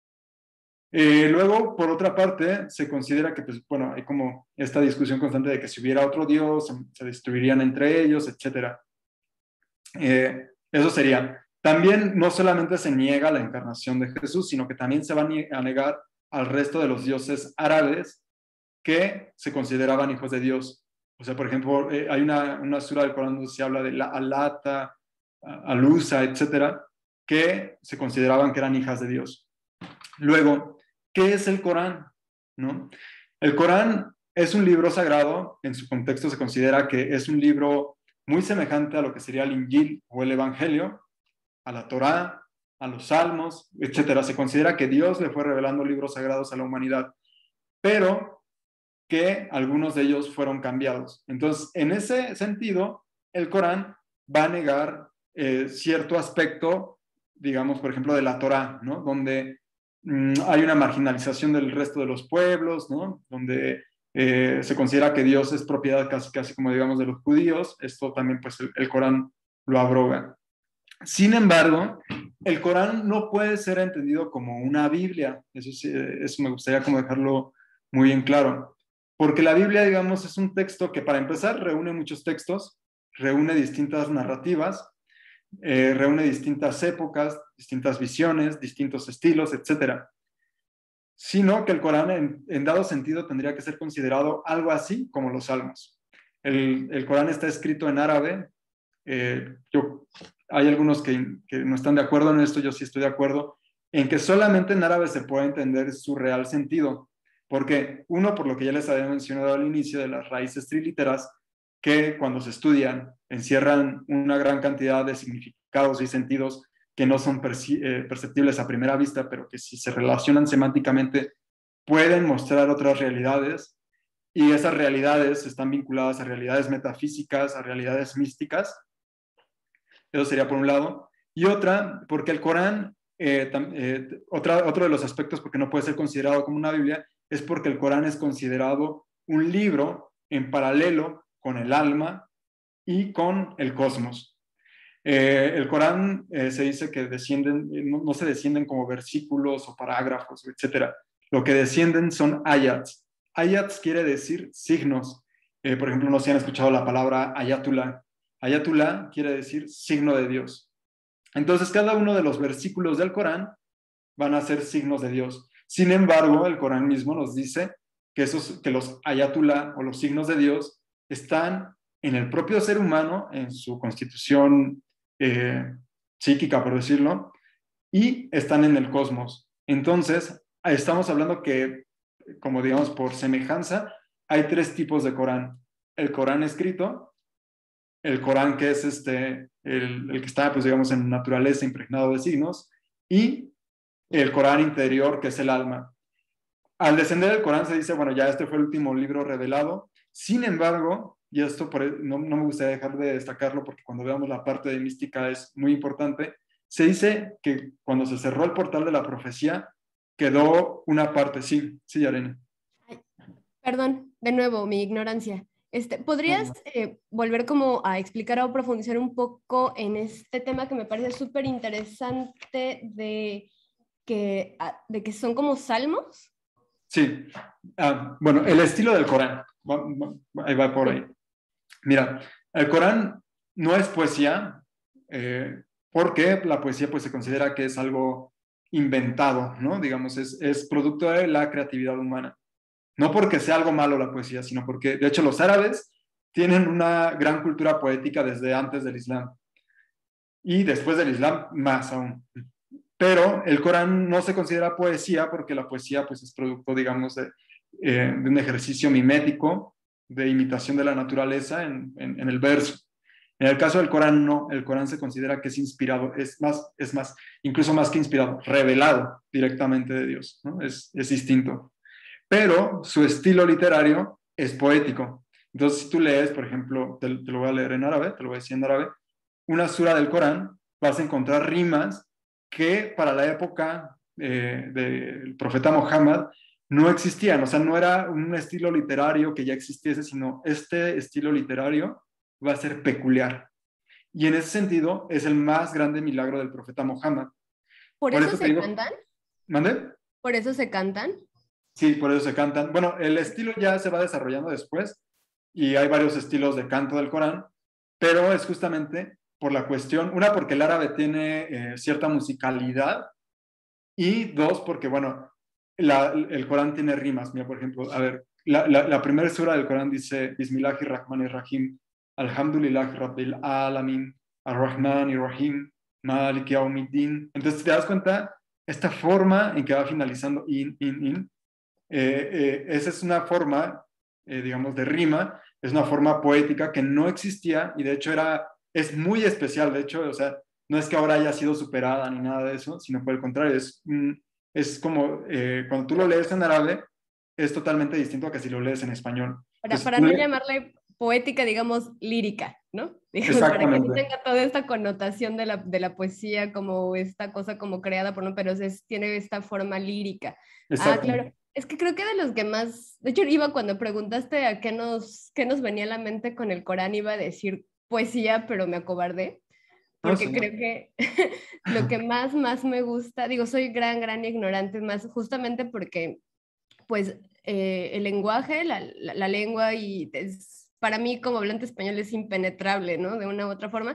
Speaker 2: Eh, luego, por otra parte, se considera que, pues, bueno, hay como esta discusión constante de que si hubiera otro Dios, se, se destruirían entre ellos, etcétera. Eh, eso sería. También no solamente se niega la encarnación de Jesús, sino que también se va a negar al resto de los dioses árabes que se consideraban hijos de Dios. O sea, por ejemplo, eh, hay una, una sura del Corán donde se habla de la Alata, Alusa, etcétera, que se consideraban que eran hijas de Dios. Luego, ¿qué es el Corán? ¿No? El Corán es un libro sagrado. En su contexto se considera que es un libro muy semejante a lo que sería el Injil o el Evangelio, a la Torá, a los Salmos, etcétera. Se considera que Dios le fue revelando libros sagrados a la humanidad, pero que algunos de ellos fueron cambiados. Entonces, en ese sentido, el Corán va a negar eh, cierto aspecto, digamos, por ejemplo, de la Torá, ¿no? Donde mmm, hay una marginalización del resto de los pueblos, ¿no? Donde eh, se considera que Dios es propiedad casi, casi como, digamos, de los judíos. Esto también, pues, el, el Corán lo abroga. Sin embargo, el Corán no puede ser entendido como una Biblia. Eso, sí, eso me gustaría como dejarlo muy en claro. Porque la Biblia, digamos, es un texto que, para empezar, reúne muchos textos, reúne distintas narrativas, eh, reúne distintas épocas, distintas visiones, distintos estilos, etcétera. Sino que el Corán, en, en dado sentido, tendría que ser considerado algo así como los Salmos. El, el Corán está escrito en árabe. Eh, yo, hay algunos que, que no están de acuerdo en esto, yo sí estoy de acuerdo, en que solamente en árabe se puede entender su real sentido. Porque, uno, por lo que ya les había mencionado al inicio de las raíces triliteras, que cuando se estudian encierran una gran cantidad de significados y sentidos que no son eh, perceptibles a primera vista, pero que si se relacionan semánticamente pueden mostrar otras realidades, y esas realidades están vinculadas a realidades metafísicas, a realidades místicas. Eso sería por un lado. Y otra, porque el Corán, eh, eh, otra, otro de los aspectos porque no puede ser considerado como una Biblia, es porque el Corán es considerado un libro en paralelo con el alma y con el cosmos. Eh, el Corán eh, se dice que descienden, no, no se descienden como versículos o parágrafos, etcétera. Lo que descienden son ayats. Ayats quiere decir signos. Eh, por ejemplo, no sé si han escuchado la palabra ayatullah. Ayatullah quiere decir signo de Dios. Entonces, cada uno de los versículos del Corán van a ser signos de Dios. Sin embargo, el Corán mismo nos dice que, esos, que los ayatullah o los signos de Dios están en el propio ser humano, en su constitución eh, psíquica, por decirlo, y están en el cosmos. Entonces, estamos hablando que, como digamos, por semejanza, hay tres tipos de Corán. El Corán escrito, el Corán que es este, el, el que está, pues digamos, en naturaleza impregnado de signos, y el Corán interior, que es el alma. Al descender el Corán se dice, bueno, ya este fue el último libro revelado. Sin embargo, y esto por, no, no me gustaría dejar de destacarlo porque cuando veamos la parte de mística es muy importante, se dice que cuando se cerró el portal de la profecía, quedó una parte. Sí, sí, Yareni.
Speaker 9: Perdón, de nuevo, mi ignorancia. Este, ¿podrías eh, volver como a explicar o profundizar un poco en este tema que me parece súper interesante de que, de que son como salmos?
Speaker 2: Sí. Ah, bueno, el estilo del Corán. Va, va, ahí va por ahí. Mira, el Corán no es poesía, eh, porque la poesía pues se considera que es algo inventado, ¿no? Digamos, es, es producto de la creatividad humana. No porque sea algo malo la poesía, sino porque, de hecho, los árabes tienen una gran cultura poética desde antes del Islam. Y después del Islam, más aún. pero el Corán no se considera poesía porque la poesía pues, es producto, digamos, de, eh, de un ejercicio mimético, de imitación de la naturaleza en, en, en el verso. En el caso del Corán, no. El Corán se considera que es inspirado, es más, es más, incluso más que inspirado, revelado directamente de Dios, ¿no? Es, es distinto. Pero su estilo literario es poético. Entonces, si tú lees, por ejemplo, te, te lo voy a leer en árabe, te lo voy a decir en árabe, una sura del Corán, vas a encontrar rimas que para la época eh, del profeta Muhammad no existían. O sea, no era un estilo literario que ya existiese, sino este estilo literario va a ser peculiar. Y en ese sentido es el más grande milagro del profeta Muhammad.
Speaker 9: ¿Por,
Speaker 2: por
Speaker 9: eso,
Speaker 2: eso
Speaker 9: se
Speaker 2: digo,
Speaker 9: cantan?
Speaker 2: ¿Mande?
Speaker 9: ¿Por eso se cantan?
Speaker 2: Sí, por eso se cantan. Bueno, el estilo ya se va desarrollando después y hay varios estilos de canto del Corán, pero es justamente por la cuestión, una, porque el árabe tiene eh, cierta musicalidad y dos, porque, bueno, la, el Corán tiene rimas. Mira, por ejemplo, a ver, la, la, la primera sura del Corán dice Bismillahirrahmanirrahim, Alhamdulillah Rabbil Alamin, Ar-Rahmanirrahim, Malik Yawmiddin. Entonces, te das cuenta, esta forma en que va finalizando in, in, in, eh, eh, esa es una forma, eh, digamos, de rima, es una forma poética que no existía y de hecho era, es muy especial, de hecho, o sea, no es que ahora haya sido superada ni nada de eso, sino por el contrario, es, es como eh, cuando tú lo lees en árabe, es totalmente distinto a que si lo lees en español.
Speaker 9: Para,
Speaker 2: Entonces,
Speaker 9: para no lees... llamarle poética, digamos, lírica, ¿no? Digamos, para que no tenga toda esta connotación de la, de la poesía como esta cosa como creada por no, pero es, tiene esta forma lírica. Ah, claro. Es que creo que de los que más, de hecho iba cuando preguntaste a qué nos, qué nos venía a la mente con el Corán, iba a decir poesía, pero me acobardé, porque oh, sí. creo que lo que más, más me gusta, digo, soy gran, gran ignorante, más justamente porque, pues, eh, el lenguaje, la, la, la lengua, y es, para mí como hablante español es impenetrable, ¿no? De una u otra forma,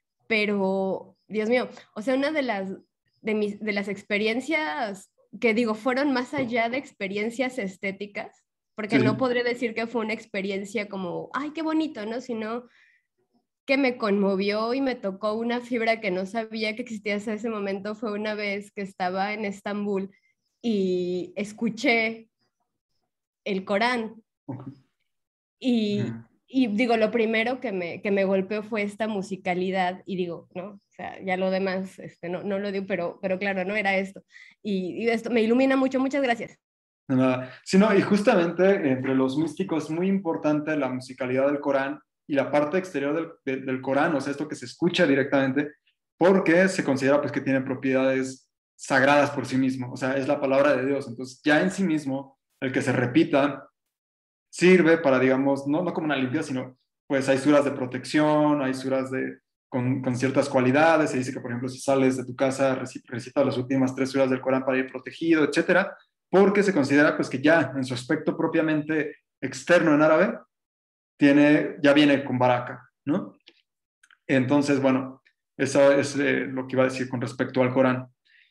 Speaker 9: pero, Dios mío, o sea, una de las, de mis, de las experiencias que digo, fueron más allá de experiencias estéticas, porque sí. no podré decir que fue una experiencia como, ay, qué bonito, ¿no? Sino que me conmovió y me tocó una fibra que no sabía que existía hasta ese momento. Fue una vez que estaba en Estambul y escuché el Corán. Okay. Y, uh-huh. y digo, lo primero que me, que me golpeó fue esta musicalidad, y digo, ¿no? O sea, ya lo demás, este, no, no lo digo, pero, pero claro, no era esto. Y, y esto me ilumina mucho, muchas gracias.
Speaker 2: Nada. Sí, no, y justamente entre los místicos es muy importante la musicalidad del Corán y la parte exterior del, de, del Corán, o sea, esto que se escucha directamente, porque se considera pues que tiene propiedades sagradas por sí mismo, o sea, es la palabra de Dios. Entonces, ya en sí mismo, el que se repita sirve para, digamos, no, no como una limpia, sino pues hay suras de protección, hay suras de... Con, con ciertas cualidades. Se dice que, por ejemplo, si sales de tu casa, recita las últimas tres suras del Corán para ir protegido, etcétera, porque se considera pues que ya en su aspecto propiamente externo en árabe, tiene, ya viene con baraka, ¿no? Entonces, bueno, eso es eh, lo que iba a decir con respecto al Corán.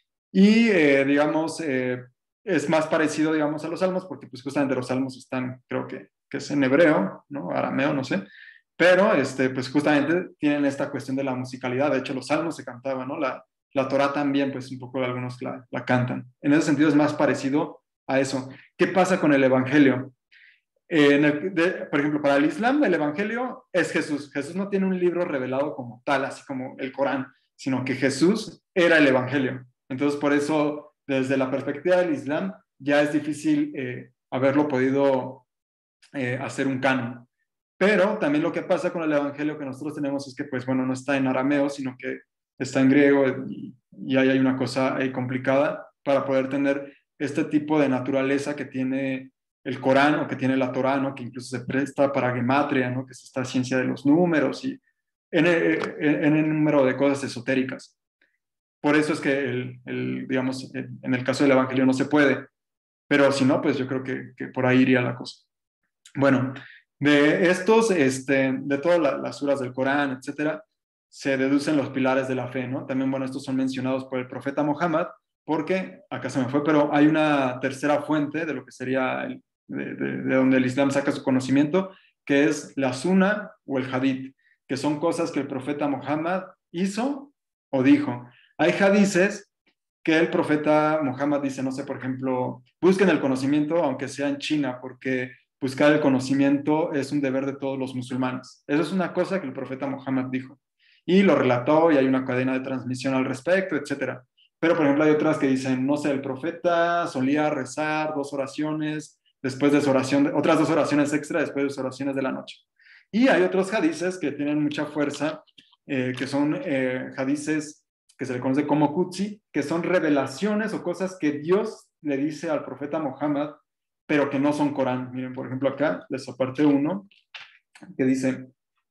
Speaker 2: Y, eh, digamos, eh, es más parecido, digamos, a los salmos, porque pues justamente los salmos están, creo que, que es en hebreo, ¿no? Arameo, no sé. Pero, este, pues justamente tienen esta cuestión de la musicalidad. De hecho, los salmos se cantaban, ¿no? La, la Torá también, pues un poco algunos la, la cantan. En ese sentido es más parecido a eso. ¿Qué pasa con el Evangelio? Eh, en el, de, por ejemplo, para el Islam, el Evangelio es Jesús. Jesús no tiene un libro revelado como tal, así como el Corán, sino que Jesús era el Evangelio. Entonces, por eso, desde la perspectiva del Islam, ya es difícil eh, haberlo podido eh, hacer un canon. Pero también lo que pasa con el Evangelio que nosotros tenemos es que, pues bueno, no está en arameo, sino que está en griego, y, y ahí hay una cosa ahí complicada para poder tener este tipo de naturaleza que tiene el Corán o que tiene la Torá, ¿no? Que incluso se presta para gematria, ¿no? Que es esta ciencia de los números y en el, en el número de cosas esotéricas. Por eso es que, el, el, digamos, en el caso del Evangelio no se puede, pero si no, pues yo creo que, que por ahí iría la cosa. Bueno, de estos, este, de todas la, las suras del Corán, etcétera, se deducen los pilares de la fe, ¿no? También, bueno, estos son mencionados por el profeta Muhammad, porque, acá se me fue, pero hay una tercera fuente de lo que sería, el, de, de, de donde el Islam saca su conocimiento, que es la Sunna o el Hadith, que son cosas que el profeta Muhammad hizo o dijo. Hay hadices que el profeta Muhammad dice, no sé, por ejemplo, busquen el conocimiento aunque sea en China, porque buscar el conocimiento es un deber de todos los musulmanes. Eso es una cosa que el profeta Muhammad dijo. Y lo relató y hay una cadena de transmisión al respecto, etcétera. Pero, por ejemplo, hay otras que dicen, no sé, el profeta solía rezar dos oraciones, después de su oración, otras dos oraciones extra después de sus oraciones de la noche. Y hay otros hadices que tienen mucha fuerza, eh, que son eh, hadices que se le conoce como Qudsi, que son revelaciones o cosas que Dios le dice al profeta Muhammad, pero que no son Corán. Miren, por ejemplo, acá les aparté uno que dice,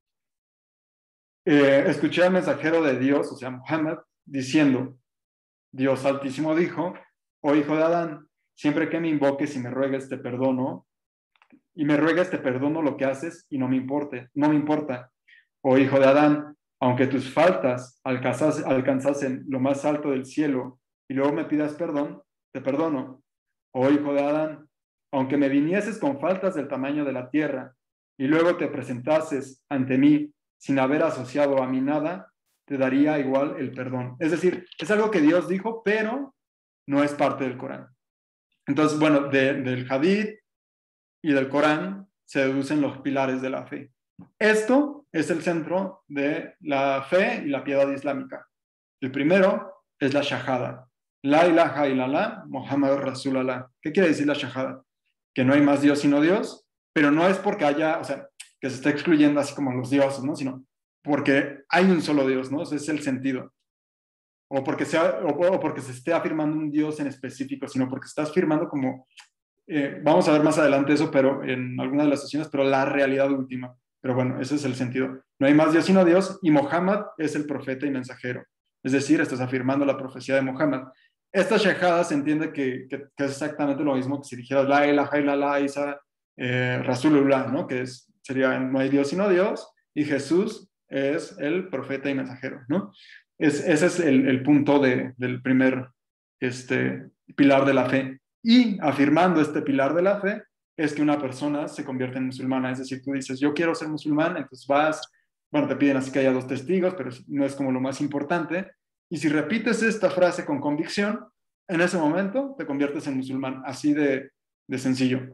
Speaker 2: eh, escuché al mensajero de Dios, o sea, Muhammad, diciendo, Dios Altísimo dijo, oh hijo de Adán, siempre que me invoques y me ruegues te perdono, y me ruegues te perdono lo que haces y no me importe, no me importa. Oh hijo de Adán, aunque tus faltas alcanzas, alcanzasen lo más alto del cielo y luego me pidas perdón, te perdono. Oh hijo de Adán, aunque me vinieses con faltas del tamaño de la tierra y luego te presentases ante mí sin haber asociado a mí nada, te daría igual el perdón. Es decir, es algo que Dios dijo, pero no es parte del Corán. Entonces, bueno, de, del Hadith y del Corán se deducen los pilares de la fe. Esto es el centro de la fe y la piedad islámica. El primero es la shahada. La ilaha illallah, Muhammad Rasulullah. ¿Qué quiere decir la shahada? Que no hay más Dios sino Dios, pero no es porque haya, o sea, que se esté excluyendo así como los dioses, ¿no? Sino porque hay un solo Dios, ¿no? Ese es el sentido. O porque, sea, o, o porque se esté afirmando un Dios en específico, sino porque estás afirmando como, eh, vamos a ver más adelante eso, pero en alguna de las sesiones, pero la realidad última. Pero bueno, ese es el sentido. No hay más Dios sino Dios y Muhammad es el profeta y mensajero. Es decir, estás afirmando la profecía de Muhammad. Esta shahada se entiende que, que, que es exactamente lo mismo que si dijeras la ilaha illallah, Isa, eh, Rasulullah, ¿no? Que es, sería no hay Dios sino Dios y Jesús es el profeta y mensajero, ¿no? Es, ese es el, el punto de, del primer este, pilar de la fe. Y afirmando este pilar de la fe, es que una persona se convierte en musulmana. Es decir, tú dices, yo quiero ser musulmán, entonces vas, bueno, te piden así que haya dos testigos, pero no es como lo más importante. Y si repites esta frase con convicción, en ese momento te conviertes en musulmán, así de, de sencillo.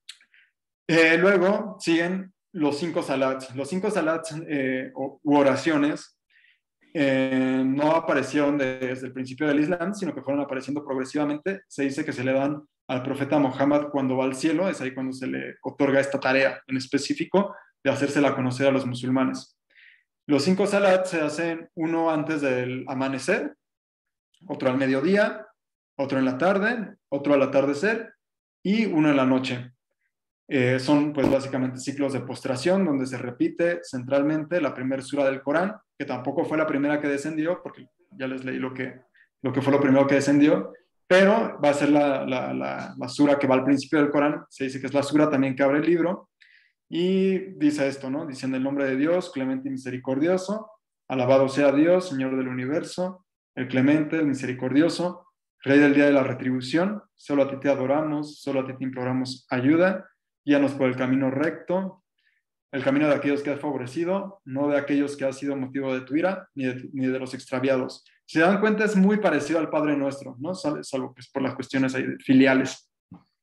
Speaker 2: Eh, luego siguen los cinco salats. Los cinco salats eh, u oraciones eh, no aparecieron desde el principio del Islam, sino que fueron apareciendo progresivamente. Se dice que se le dan al profeta Muhammad cuando va al cielo, es ahí cuando se le otorga esta tarea en específico de hacérsela conocer a los musulmanes. Los cinco salats se hacen uno antes del amanecer, otro al mediodía, otro en la tarde, otro al atardecer y uno en la noche. Eh, son pues básicamente ciclos de postración donde se repite centralmente la primera sura del Corán, que tampoco fue la primera que descendió, porque ya les leí lo que, lo que fue lo primero que descendió, pero va a ser la, la, la, la sura que va al principio del Corán. Se dice que es la sura también que abre el libro y dice esto, ¿no? Dice en el nombre de Dios, clemente y misericordioso, alabado sea Dios, Señor del universo, el clemente, el misericordioso, Rey del día de la retribución, solo a ti te adoramos, solo a ti te imploramos ayuda, guíanos por el camino recto, el camino de aquellos que has favorecido, no de aquellos que has sido motivo de tu ira, ni de, ni de los extraviados. Si se dan cuenta, es muy parecido al Padre Nuestro, ¿no? Salvo pues, por las cuestiones ahí filiales.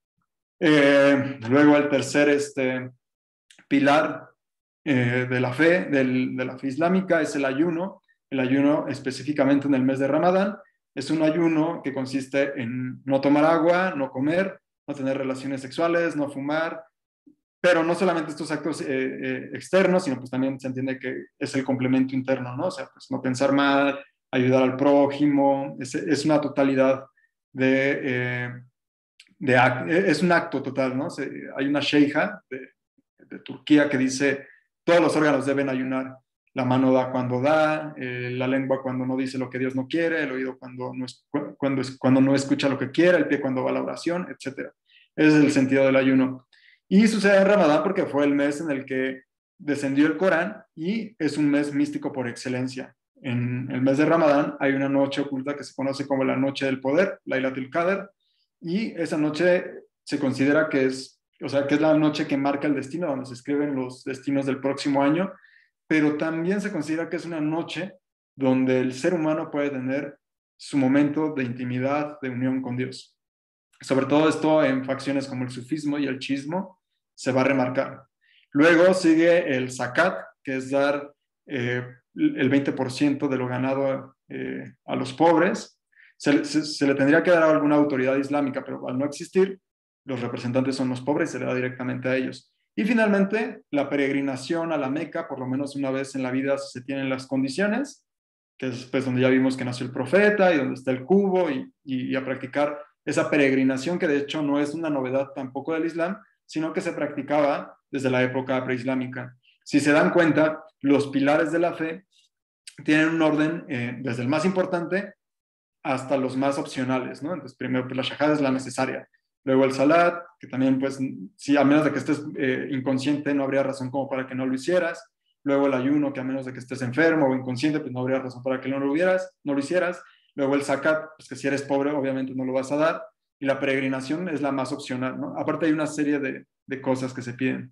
Speaker 2: Eh, luego el tercer este, pilar eh, de la fe, del, de la fe islámica, es el ayuno. El ayuno específicamente en el mes de Ramadán. Es un ayuno que consiste en no tomar agua, no comer, no tener relaciones sexuales, no fumar, pero no solamente estos actos eh, eh, externos, sino pues también se entiende que es el complemento interno, ¿no? O sea, pues no pensar mal, ayudar al prójimo, es, es una totalidad de, eh, de, es un acto total, ¿no? Se, hay una sheija de, de Turquía que dice, todos los órganos deben ayunar. La mano da cuando da, eh, la lengua cuando no dice lo que Dios no quiere, el oído cuando no, es, cuando, es, cuando no escucha lo que quiere, el pie cuando va a la oración, etcétera. Ese es el sentido del ayuno. Y sucede en Ramadán porque fue el mes en el que descendió el Corán y es un mes místico por excelencia. En el mes de Ramadán hay una noche oculta que se conoce como la noche del poder, Laylatul Qadr, y esa noche se considera que es, o sea, que es la noche que marca el destino, donde se escriben los destinos del próximo año, pero también se considera que es una noche donde el ser humano puede tener su momento de intimidad, de unión con Dios. Sobre todo esto en facciones como el sufismo y el chiismo se va a remarcar. Luego sigue el zakat, que es dar eh, el veinte por ciento de lo ganado eh, a los pobres. Se, se, se le tendría que dar a alguna autoridad islámica, pero al no existir, los representantes son los pobres y se le da directamente a ellos. Y finalmente, la peregrinación a la Meca, por lo menos una vez en la vida se tienen las condiciones, que es pues, donde ya vimos que nació el profeta y donde está el cubo, y, y, y a practicar esa peregrinación, que de hecho no es una novedad tampoco del Islam, sino que se practicaba desde la época preislámica. Si se dan cuenta, los pilares de la fe tienen un orden eh, desde el más importante hasta los más opcionales, ¿no? Entonces, primero, pues, la shahada es la necesaria. Luego el salat, que también, pues, si a menos de que estés eh, inconsciente, no habría razón como para que no lo hicieras. Luego el ayuno, que a menos de que estés enfermo o inconsciente, pues no habría razón para que no lo, hubieras, no lo hicieras. Luego el zakat, pues que si eres pobre, obviamente no lo vas a dar. Y la peregrinación es la más opcional, ¿no? Aparte hay una serie de, de cosas que se piden.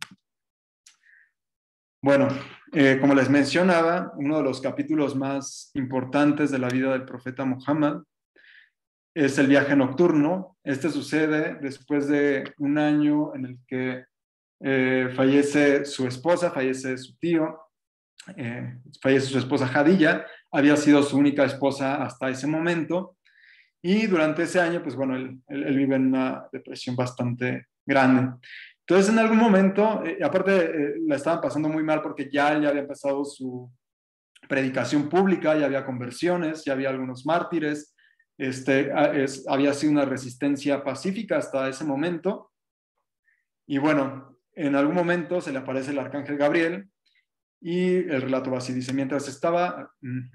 Speaker 2: Bueno, eh, como les mencionaba, uno de los capítulos más importantes de la vida del profeta Muhammad es el viaje nocturno. Este sucede después de un año en el que eh, fallece su esposa, fallece su tío, eh, fallece su esposa Jadilla, había sido su única esposa hasta ese momento, y durante ese año, pues bueno, él, él, él vive en una depresión bastante grande. Entonces, en algún momento, eh, aparte, eh, la estaban pasando muy mal porque ya, ya había empezado su predicación pública, ya había conversiones, ya había algunos mártires. Este, es, había sido una resistencia pacífica hasta ese momento, y bueno, en algún momento se le aparece el arcángel Gabriel, y el relato va así, dice, mientras estaba,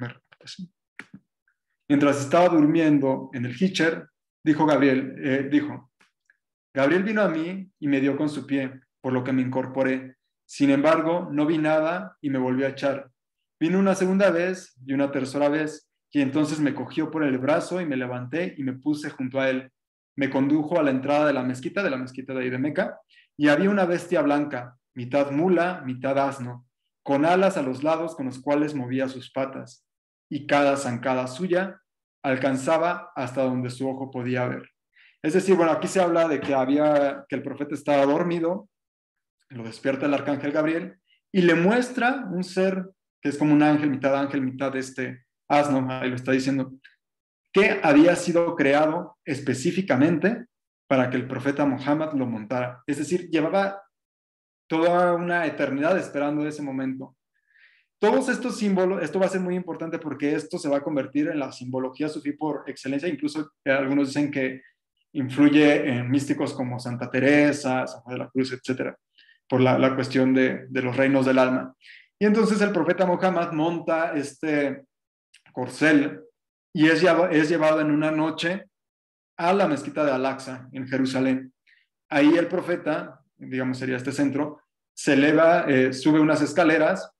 Speaker 2: mientras estaba durmiendo en el Hicher, dijo Gabriel, eh, dijo, Gabriel vino a mí y me dio con su pie, por lo que me incorporé. Sin embargo, no vi nada y me volvió a echar. Vino una segunda vez y una tercera vez, y entonces me cogió por el brazo y me levanté y me puse junto a él. Me condujo a la entrada de la mezquita, de la mezquita de ahí de Meca, y había una bestia blanca, mitad mula, mitad asno, con alas a los lados con los cuales movía sus patas, y cada zancada suya alcanzaba hasta donde su ojo podía ver. Es decir, bueno, aquí se habla de que, había, que el profeta estaba dormido, lo despierta el arcángel Gabriel, y le muestra un ser que es como un ángel, mitad ángel, mitad este asno, ahí lo está diciendo, que había sido creado específicamente para que el profeta Muhammad lo montara. Es decir, llevaba toda una eternidad esperando ese momento. Todos estos símbolos, esto va a ser muy importante porque esto se va a convertir en la simbología sufí por excelencia. Incluso eh, algunos dicen que influye en místicos como Santa Teresa, San Juan de la Cruz, etcétera, por la, la cuestión de, de los reinos del alma. Y entonces el profeta Muhammad monta este corcel y es, es llevado en una noche a la mezquita de Al-Aqsa en Jerusalén. Ahí el profeta, digamos sería este centro, se eleva, eh, sube unas escaleras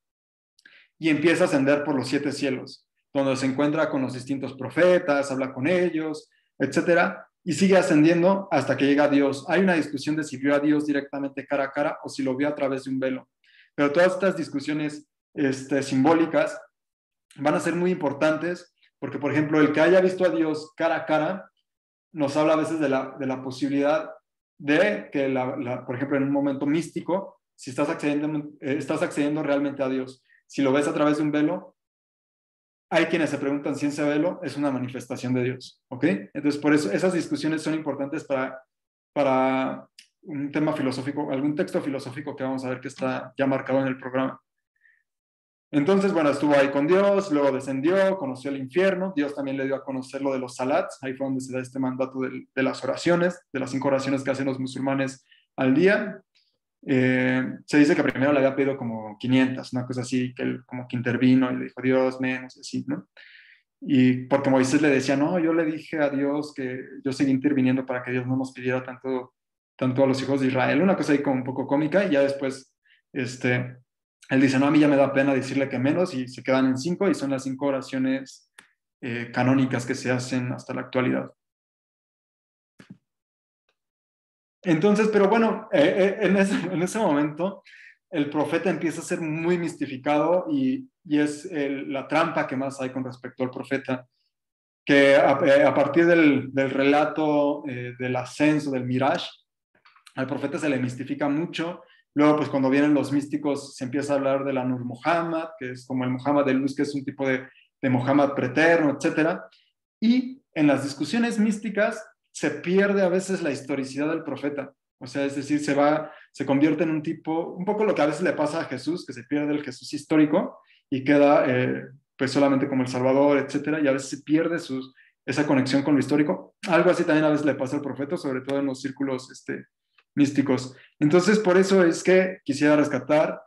Speaker 2: y empieza a ascender por los siete cielos, donde se encuentra con los distintos profetas, habla con ellos, etcétera, y sigue ascendiendo hasta que llega a Dios. Hay una discusión de si vio a Dios directamente cara a cara o si lo vio a través de un velo. Pero todas estas discusiones este, simbólicas van a ser muy importantes porque, por ejemplo, el que haya visto a Dios cara a cara nos habla a veces de la, de la posibilidad de que, la, la, por ejemplo, en un momento místico, si estás accediendo, eh, estás accediendo realmente a Dios. Si lo ves a través de un velo, hay quienes se preguntan si ese velo es una manifestación de Dios, ¿ok? Entonces, por eso esas discusiones son importantes para, para un tema filosófico, algún texto filosófico que vamos a ver que está ya marcado en el programa. Entonces, bueno, estuvo ahí con Dios, luego descendió, conoció el infierno, Dios también le dio a conocer lo de los salats, ahí fue donde se da este mandato de, de las oraciones, de las cinco oraciones que hacen los musulmanes al día. Eh, se dice que primero le había pedido como quinientas, una cosa así, que él como que intervino y le dijo, Dios, menos, y así, ¿no? Y porque Moisés le decía, no, yo le dije a Dios que yo seguí interviniendo para que Dios no nos pidiera tanto, tanto a los hijos de Israel, una cosa ahí como un poco cómica, y ya después, este... él dice, no, a mí ya me da pena decirle que menos, y se quedan en cinco, y son las cinco oraciones eh, canónicas que se hacen hasta la actualidad. Entonces, pero bueno, eh, eh, en, ese, en ese momento, el profeta empieza a ser muy mistificado, y, y es el, la trampa que más hay con respecto al profeta, que a, a partir del, del relato eh, del ascenso, del Miraj, al profeta se le mistifica mucho. Luego, pues cuando vienen los místicos, se empieza a hablar de la Nur Muhammad, que es como el Muhammad de luz, que es un tipo de, de Muhammad preterno, etcétera. Y en las discusiones místicas se pierde a veces la historicidad del profeta. O sea, es decir, se va, se convierte en un tipo, un poco lo que a veces le pasa a Jesús, que se pierde el Jesús histórico y queda eh, pues solamente como el Salvador, etcétera, y a veces se pierde sus, esa conexión con lo histórico. Algo así también a veces le pasa al profeta, sobre todo en los círculos este, místicos. Entonces, por eso es que quisiera rescatar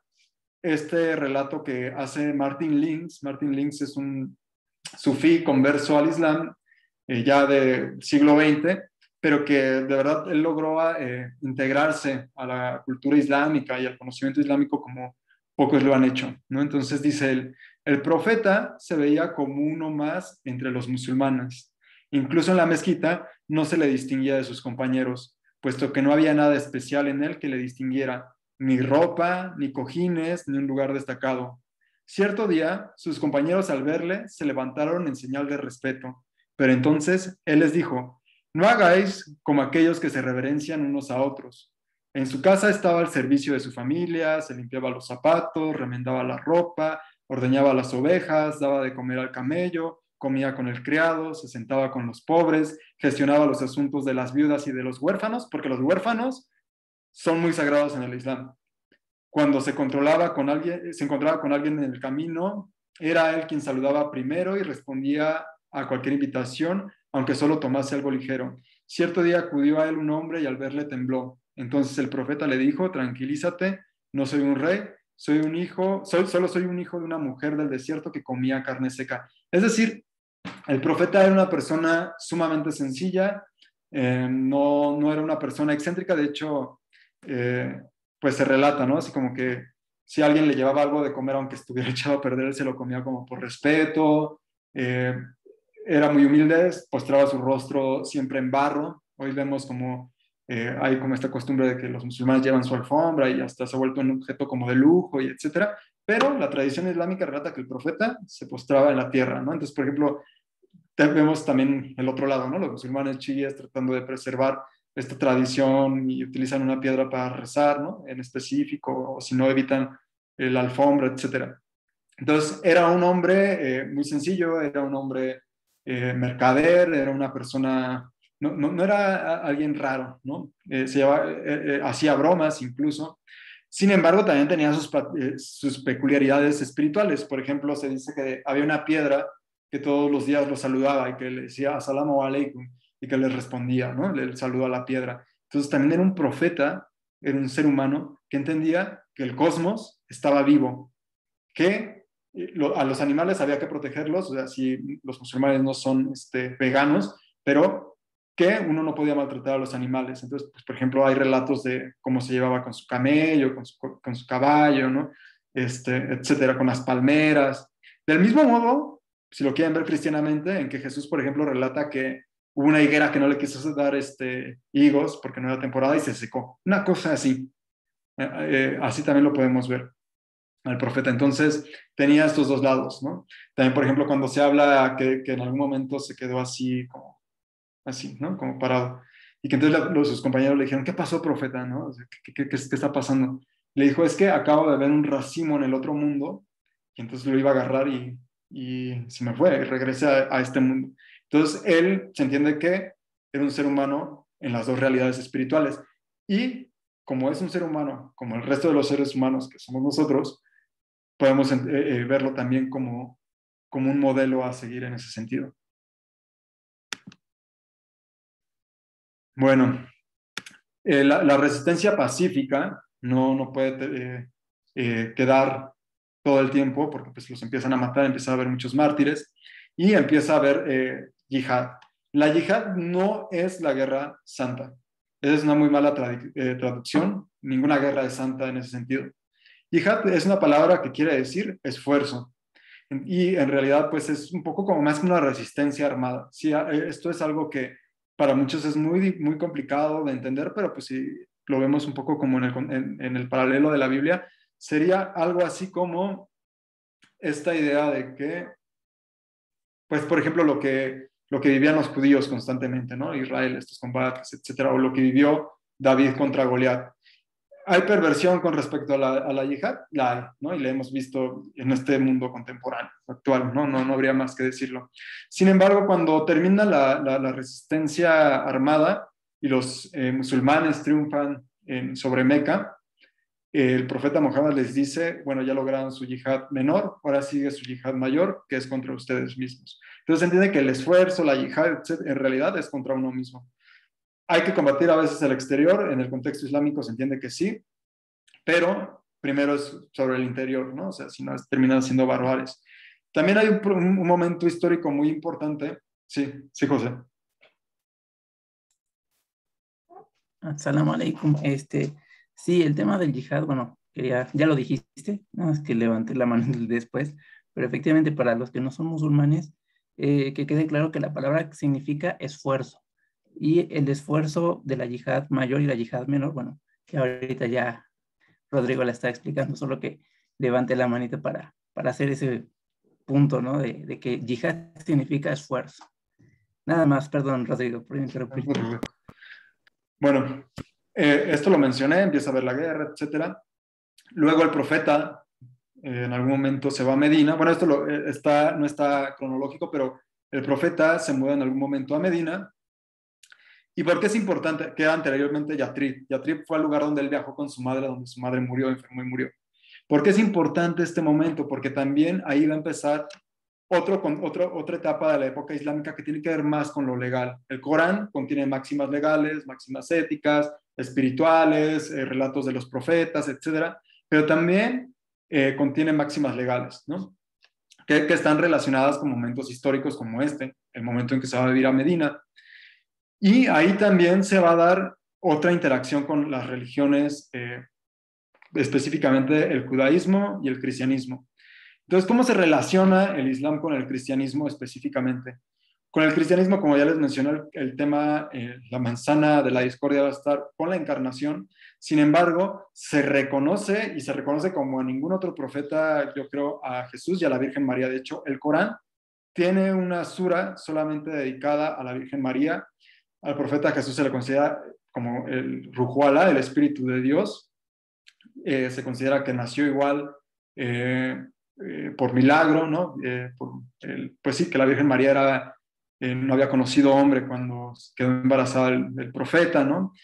Speaker 2: este relato que hace Martin Lins. Martin Lins es un sufí converso al Islam, eh, ya del siglo veinte, pero que de verdad él logró eh, integrarse a la cultura islámica y al conocimiento islámico como pocos lo han hecho, ¿no? Entonces dice él, el profeta se veía como uno más entre los musulmanes. Incluso en la mezquita no se le distinguía de sus compañeros, puesto que no había nada especial en él que le distinguiera, ni ropa, ni cojines, ni un lugar destacado. Cierto día, sus compañeros al verle se levantaron en señal de respeto, pero entonces él les dijo, no hagáis como aquellos que se reverencian unos a otros. En su casa estaba al servicio de su familia, se limpiaba los zapatos, remendaba la ropa, ordeñaba las ovejas, daba de comer al camello, comía con el criado, se sentaba con los pobres, gestionaba los asuntos de las viudas y de los huérfanos, porque los huérfanos son muy sagrados en el Islam. Cuando se controlaba con alguien, se encontraba con alguien en el camino, era él quien saludaba primero y respondía a cualquier invitación, aunque solo tomase algo ligero. Cierto día acudió a él un hombre y al verle tembló. Entonces el profeta le dijo, tranquilízate, no soy un rey, soy un hijo, soy, solo soy un hijo de una mujer del desierto que comía carne seca. Es decir, el profeta era una persona sumamente sencilla, eh, no, no era una persona excéntrica, de hecho, eh, pues se relata, ¿no? Así como que si alguien le llevaba algo de comer, aunque estuviera echado a perder, él se lo comía como por respeto, eh, era muy humilde, postraba su rostro siempre en barro. Hoy vemos como eh, hay como esta costumbre de que los musulmanes llevan su alfombra y hasta se ha vuelto un objeto como de lujo y etcétera, pero la tradición islámica relata que el profeta se postraba en la tierra, ¿no? Entonces, por ejemplo, vemos también el otro lado, ¿no? Los musulmanes chiíes tratando de preservar esta tradición y utilizan una piedra para rezar, ¿no? En específico, o si no evitan la alfombra, etcétera. Entonces, era un hombre eh, muy sencillo, era un hombre eh, mercader, era una persona, no, no, no era alguien raro, ¿no? Eh, se llevaba, eh, eh, hacía bromas incluso. Sin embargo, también tenía sus, eh, sus peculiaridades espirituales. Por ejemplo, se dice que había una piedra que todos los días lo saludaba y que le decía asalamu alaikum y que le respondía, ¿no? El saludo a la piedra. Entonces también era un profeta, era un ser humano que entendía que el cosmos estaba vivo, que lo, a los animales había que protegerlos, o sea, si los musulmanes no son este, veganos, pero que uno no podía maltratar a los animales. Entonces, pues, por ejemplo, hay relatos de cómo se llevaba con su camello, con su, con su caballo, ¿no? Este, etcétera, con las palmeras. Del mismo modo, si lo quieren ver cristianamente, en que Jesús, por ejemplo, relata que hubo una higuera que no le quiso dar este, higos porque no era temporada y se secó. Una cosa así. Eh, eh, así también lo podemos ver al profeta. Entonces, tenía estos dos lados, ¿no? También, por ejemplo, cuando se habla que, que en algún momento se quedó así, como, así, ¿no? Como parado. Y que entonces los, sus compañeros le dijeron, ¿qué pasó, profeta? ¿No? O sea, ¿qué, qué, qué, qué está pasando? Le dijo, es que acabo de ver un racimo en el otro mundo, y entonces lo iba a agarrar y, y se me fue, y regresé a, a este mundo. Entonces, él se entiende que era un ser humano en las dos realidades espirituales. Y como es un ser humano, como el resto de los seres humanos que somos nosotros, podemos eh, eh, verlo también como, como un modelo a seguir en ese sentido. Bueno, eh, la, la resistencia pacífica no, no puede eh, eh, quedar todo el tiempo, porque pues, los empiezan a matar, empieza a haber muchos mártires, y empieza a haber eh, yihad. La yihad no es la guerra santa. Esa es una muy mala trad eh, traducción. Ninguna guerra es santa en ese sentido. Yihad es una palabra que quiere decir esfuerzo. Y en realidad, pues es un poco como más que una resistencia armada. Sí, esto es algo que para muchos es muy, muy complicado de entender, pero pues si lo vemos un poco como en el, en, en el paralelo de la Biblia, sería algo así como esta idea de que, pues por ejemplo, lo que, lo que vivían los judíos constantemente, ¿no? Israel, estos combates, etcétera, o lo que vivió David contra Goliat. ¿Hay perversión con respecto a la, a la yihad? La hay, ¿no? Y la hemos visto en este mundo contemporáneo, actual, ¿no? No, no habría más que decirlo. Sin embargo, cuando termina la, la, la resistencia armada y los eh, musulmanes triunfan en, sobre Meca, eh, el profeta Muhammad les dice, bueno, ya lograron su yihad menor, ahora sigue su yihad mayor, que es contra ustedes mismos. Entonces se entiende que el esfuerzo, la yihad, en realidad es contra uno mismo. Hay que combatir a veces el exterior, en el contexto islámico se entiende que sí, pero primero es sobre el interior, ¿no? O sea, si no, terminan siendo barbares. También hay un, un momento histórico muy importante. Sí, sí, José.
Speaker 6: Assalamu alaikum. Este, sí, el tema del yihad, bueno, quería, ya lo dijiste, nada más que levanté la mano después, pero efectivamente para los que no son musulmanes, eh, que quede claro que la palabra significa esfuerzo. Y el esfuerzo de la yihad mayor y la yihad menor, bueno, que ahorita ya Rodrigo la está explicando, solo que levante la manita para, para hacer ese punto, ¿no? De, de que yihad significa esfuerzo. Nada más, perdón, Rodrigo, por interrumpir.
Speaker 2: Bueno, eh, esto lo mencioné, empieza a ver la guerra, etcétera. Luego el profeta eh, en algún momento se va a Medina. Bueno, esto lo, eh, está, no está cronológico, pero el profeta se muda en algún momento a Medina. ¿Y por qué es importante? Queda anteriormente Yatrib. Yatrib fue el lugar donde él viajó con su madre, donde su madre murió, enfermó y murió. ¿Por qué es importante este momento? Porque también ahí va a empezar otro, otro, otra etapa de la época islámica que tiene que ver más con lo legal. El Corán contiene máximas legales, máximas éticas, espirituales, eh, relatos de los profetas, etcétera, pero también eh, contiene máximas legales, ¿no? Que, que están relacionadas con momentos históricos como este, el momento en que se va a vivir a Medina. Y ahí también se va a dar otra interacción con las religiones, eh, específicamente el judaísmo y el cristianismo. Entonces, ¿cómo se relaciona el Islam con el cristianismo específicamente? Con el cristianismo, como ya les mencioné, el, el tema, eh, la manzana de la discordia va a estar con la encarnación. Sin embargo, se reconoce y se reconoce como a ningún otro profeta, yo creo, a Jesús y a la Virgen María. De hecho, el Corán tiene una sura solamente dedicada a la Virgen María. Al profeta Jesús se le considera como el Ruhuala, el Espíritu de Dios. Eh, se considera que nació igual eh, eh, por milagro, ¿no? Eh, por el, pues sí, que la Virgen María era, eh, no había conocido hombre cuando quedó embarazada del, del profeta, ¿no?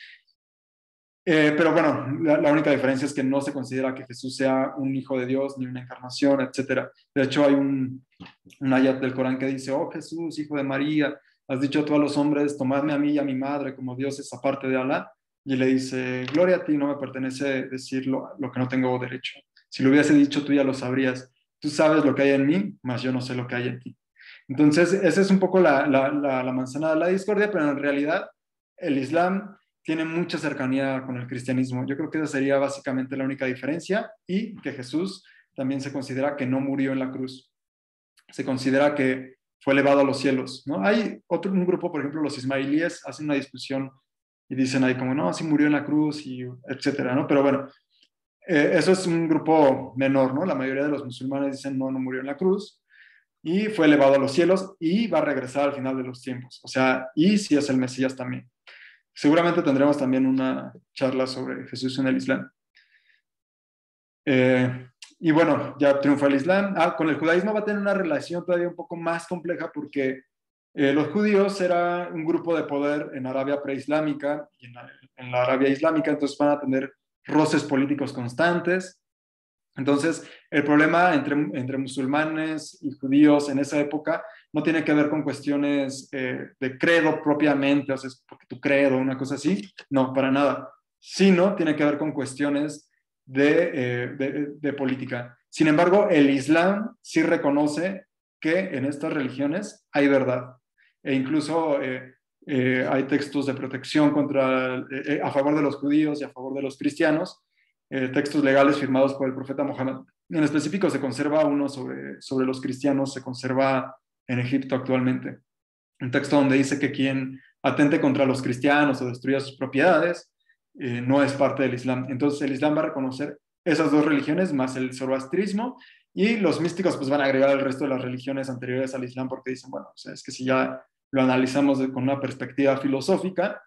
Speaker 2: Eh, pero bueno, la, la única diferencia es que no se considera que Jesús sea un hijo de Dios, ni una encarnación, etcétera. De hecho, hay un, un ayat del Corán que dice, oh Jesús, hijo de María, has dicho tú a los hombres, tomadme a mí y a mi madre como dioses aparte de Alá. Y le dice, gloria a ti, no me pertenece decir lo, lo que no tengo derecho. Si lo hubiese dicho, tú ya lo sabrías. Tú sabes lo que hay en mí, mas yo no sé lo que hay en ti. Entonces, esa es un poco la, la, la, la manzana de la discordia, pero en realidad el Islam tiene mucha cercanía con el cristianismo. Yo creo que esa sería básicamente la única diferencia, y que Jesús también se considera que no murió en la cruz. Se considera que fue elevado a los cielos, ¿no? Hay otro, un grupo, por ejemplo, los ismailíes hacen una discusión y dicen ahí como, no, sí murió en la cruz, y etcétera, ¿no? Pero bueno, eh, eso es un grupo menor, ¿no? La mayoría de los musulmanes dicen, no, no murió en la cruz, y fue elevado a los cielos, y va a regresar al final de los tiempos. O sea, y sí es el Mesías también. Seguramente tendremos también una charla sobre Jesús en el Islam. Eh, y bueno, ya triunfó el Islam. Ah, con el judaísmo va a tener una relación todavía un poco más compleja porque eh, los judíos era un grupo de poder en Arabia preislámica y en la, en la Arabia islámica, entonces van a tener roces políticos constantes. Entonces, el problema entre, entre musulmanes y judíos en esa época no tiene que ver con cuestiones eh, de credo propiamente, o sea, es porque tu credo, una cosa así, no, para nada, sino tiene que ver con cuestiones de, eh, de, de política. Sin embargo, el Islam sí reconoce que en estas religiones hay verdad, e incluso eh, eh, hay textos de protección contra, eh, a favor de los judíos y a favor de los cristianos, eh, textos legales firmados por el profeta Muhammad. En específico se conserva uno sobre, sobre los cristianos, se conserva en Egipto actualmente. Un texto donde dice que quien atente contra los cristianos o destruya sus propiedades eh, no es parte del Islam. Entonces el Islam va a reconocer esas dos religiones más el zoroastrismo, y los místicos pues van a agregar el resto de las religiones anteriores al Islam porque dicen, bueno, o sea, es que si ya lo analizamos de, con una perspectiva filosófica,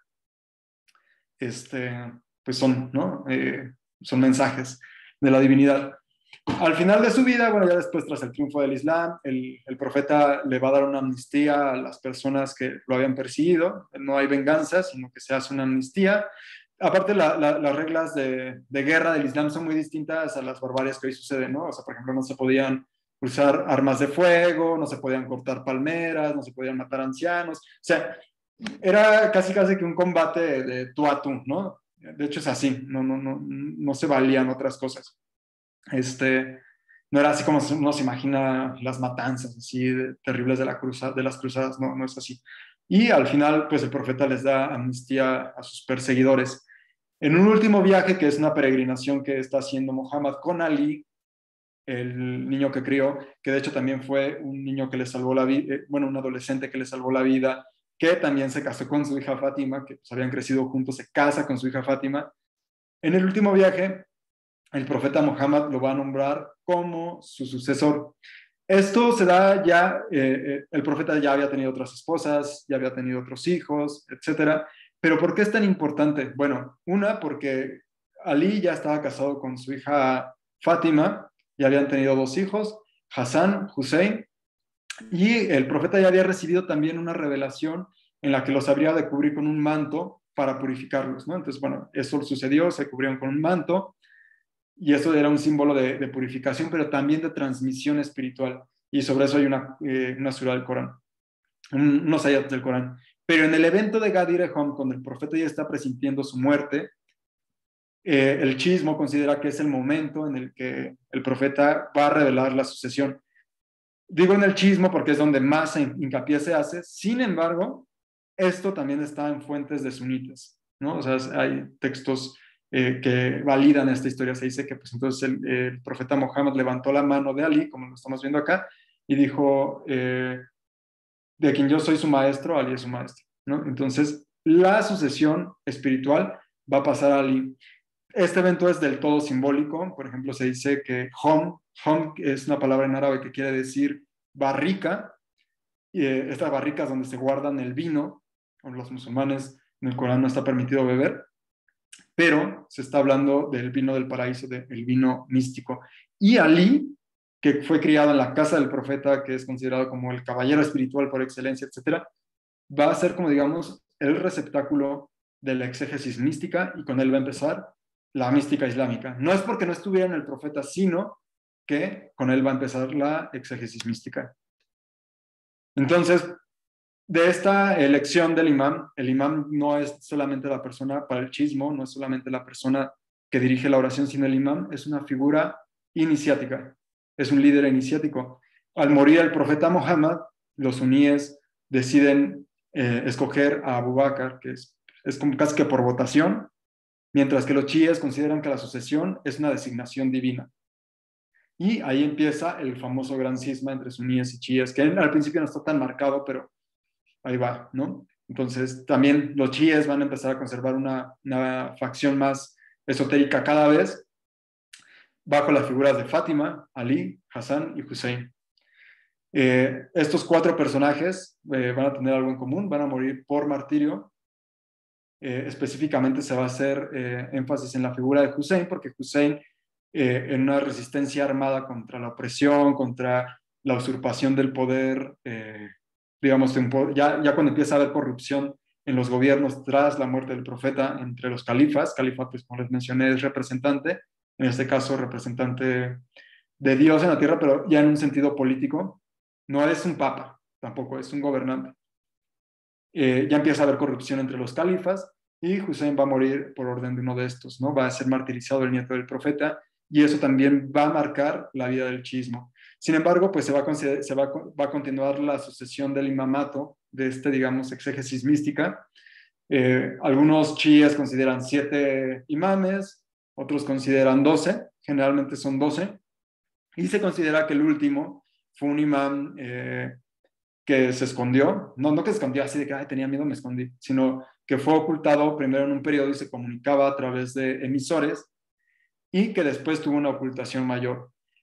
Speaker 2: este, pues son, ¿no? Eh, son mensajes de la divinidad. Al final de su vida, bueno, ya después tras el triunfo del Islam, el, el profeta le va a dar una amnistía a las personas que lo habían perseguido. No hay venganza, sino que se hace una amnistía. Aparte, la, la, las reglas de, de guerra del Islam son muy distintas a las barbarias que hoy suceden, ¿no? O sea, por ejemplo, no se podían usar armas de fuego, no se podían cortar palmeras, no se podían matar ancianos. O sea, era casi casi que un combate de, de tú a tú, ¿no? De hecho es así, no, no, no, no se valían otras cosas. Este, no era así como uno se imagina las matanzas así de, terribles de, la cruza, de las cruzadas, no, no es así. Y al final, pues el profeta les da amnistía a sus perseguidores. En un último viaje, que es una peregrinación que está haciendo Muhammad con Ali, el niño que crió, que de hecho también fue un niño que le salvó la vida, bueno, un adolescente que le salvó la vida, que también se casó con su hija Fátima, que pues, habían crecido juntos, se casa con su hija Fátima. En el último viaje, el profeta Muhammad lo va a nombrar como su sucesor. Esto se da ya, eh, el profeta ya había tenido otras esposas, ya había tenido otros hijos, etcétera. Pero ¿por qué es tan importante? Bueno, una, porque Ali ya estaba casado con su hija Fátima, ya habían tenido dos hijos, Hassan, Hussein, y el profeta ya había recibido también una revelación en la que los habría de cubrir con un manto para purificarlos, ¿no? Entonces, bueno, eso sucedió, se cubrieron con un manto, y eso era un símbolo de, de purificación, pero también de transmisión espiritual, y sobre eso hay una, eh, una surah del Corán, un, unos ayats del Corán. Pero en el evento de Ghadir Hum, cuando el profeta ya está presintiendo su muerte, eh, el chismo considera que es el momento en el que el profeta va a revelar la sucesión. Digo en el chismo porque es donde más hincapié se hace. Sin embargo, esto también está en fuentes de sunitas, ¿no? O sea, hay textos eh, que validan esta historia. Se dice que pues entonces el, el profeta Muhammad levantó la mano de Ali, como lo estamos viendo acá, y dijo, eh, de quien yo soy su maestro, Ali es su maestro, ¿no? Entonces, la sucesión espiritual va a pasar a Ali. Este evento es del todo simbólico. Por ejemplo, se dice que Hom, Hom es una palabra en árabe que quiere decir barrica. Y, eh, estas barricas donde se guardan el vino, con los musulmanes en el Corán no está permitido beber, pero se está hablando del vino del paraíso, del vino místico. Y Ali, que fue criado en la casa del profeta, que es considerado como el caballero espiritual por excelencia, etcétera, va a ser como, digamos, el receptáculo de la exégesis mística, y con él va a empezar la mística islámica. No es porque no estuviera en el profeta, sino que con él va a empezar la exégesis mística. Entonces, de esta elección del imán, el imán no es solamente la persona para el chismo, no es solamente la persona que dirige la oración, sino el imán es una figura iniciática, es un líder iniciático. Al morir el profeta Muhammad, los suníes deciden eh, escoger a Abu Bakr, que es, es como casi que por votación, mientras que los chiíes consideran que la sucesión es una designación divina. Y ahí empieza el famoso gran cisma entre suníes y chiíes, que al principio no está tan marcado, pero ahí va, ¿no? Entonces, también los chiíes van a empezar a conservar una, una facción más esotérica cada vez, bajo las figuras de Fátima, Ali, Hassan y Hussein. Eh, estos cuatro personajes eh, van a tener algo en común, van a morir por martirio. Eh, específicamente se va a hacer eh, énfasis en la figura de Hussein, porque Hussein, eh, en una resistencia armada contra la opresión, contra la usurpación del poder, eh, digamos, ya, ya cuando empieza a haber corrupción en los gobiernos tras la muerte del profeta entre los califas, califa, pues como les mencioné, es representante, en este caso representante de Dios en la tierra, pero ya en un sentido político, no es un papa, tampoco es un gobernante. Eh, ya empieza a haber corrupción entre los califas, y Hussein va a morir por orden de uno de estos, ¿no? Va a ser martirizado el nieto del profeta, y eso también va a marcar la vida del chiismo. Sin embargo, pues se va a, se va, va a continuar la sucesión del imamato, de este, digamos, exégesis mística. Eh, algunos chiíes consideran siete imames, otros consideran doce, generalmente son doce, y se considera que el último fue un imán eh, que se escondió, no, no que se escondió así de que ay, tenía miedo, me escondí, sino que fue ocultado primero en un periodo y se comunicaba a través de emisores, y que después tuvo una ocultación mayor.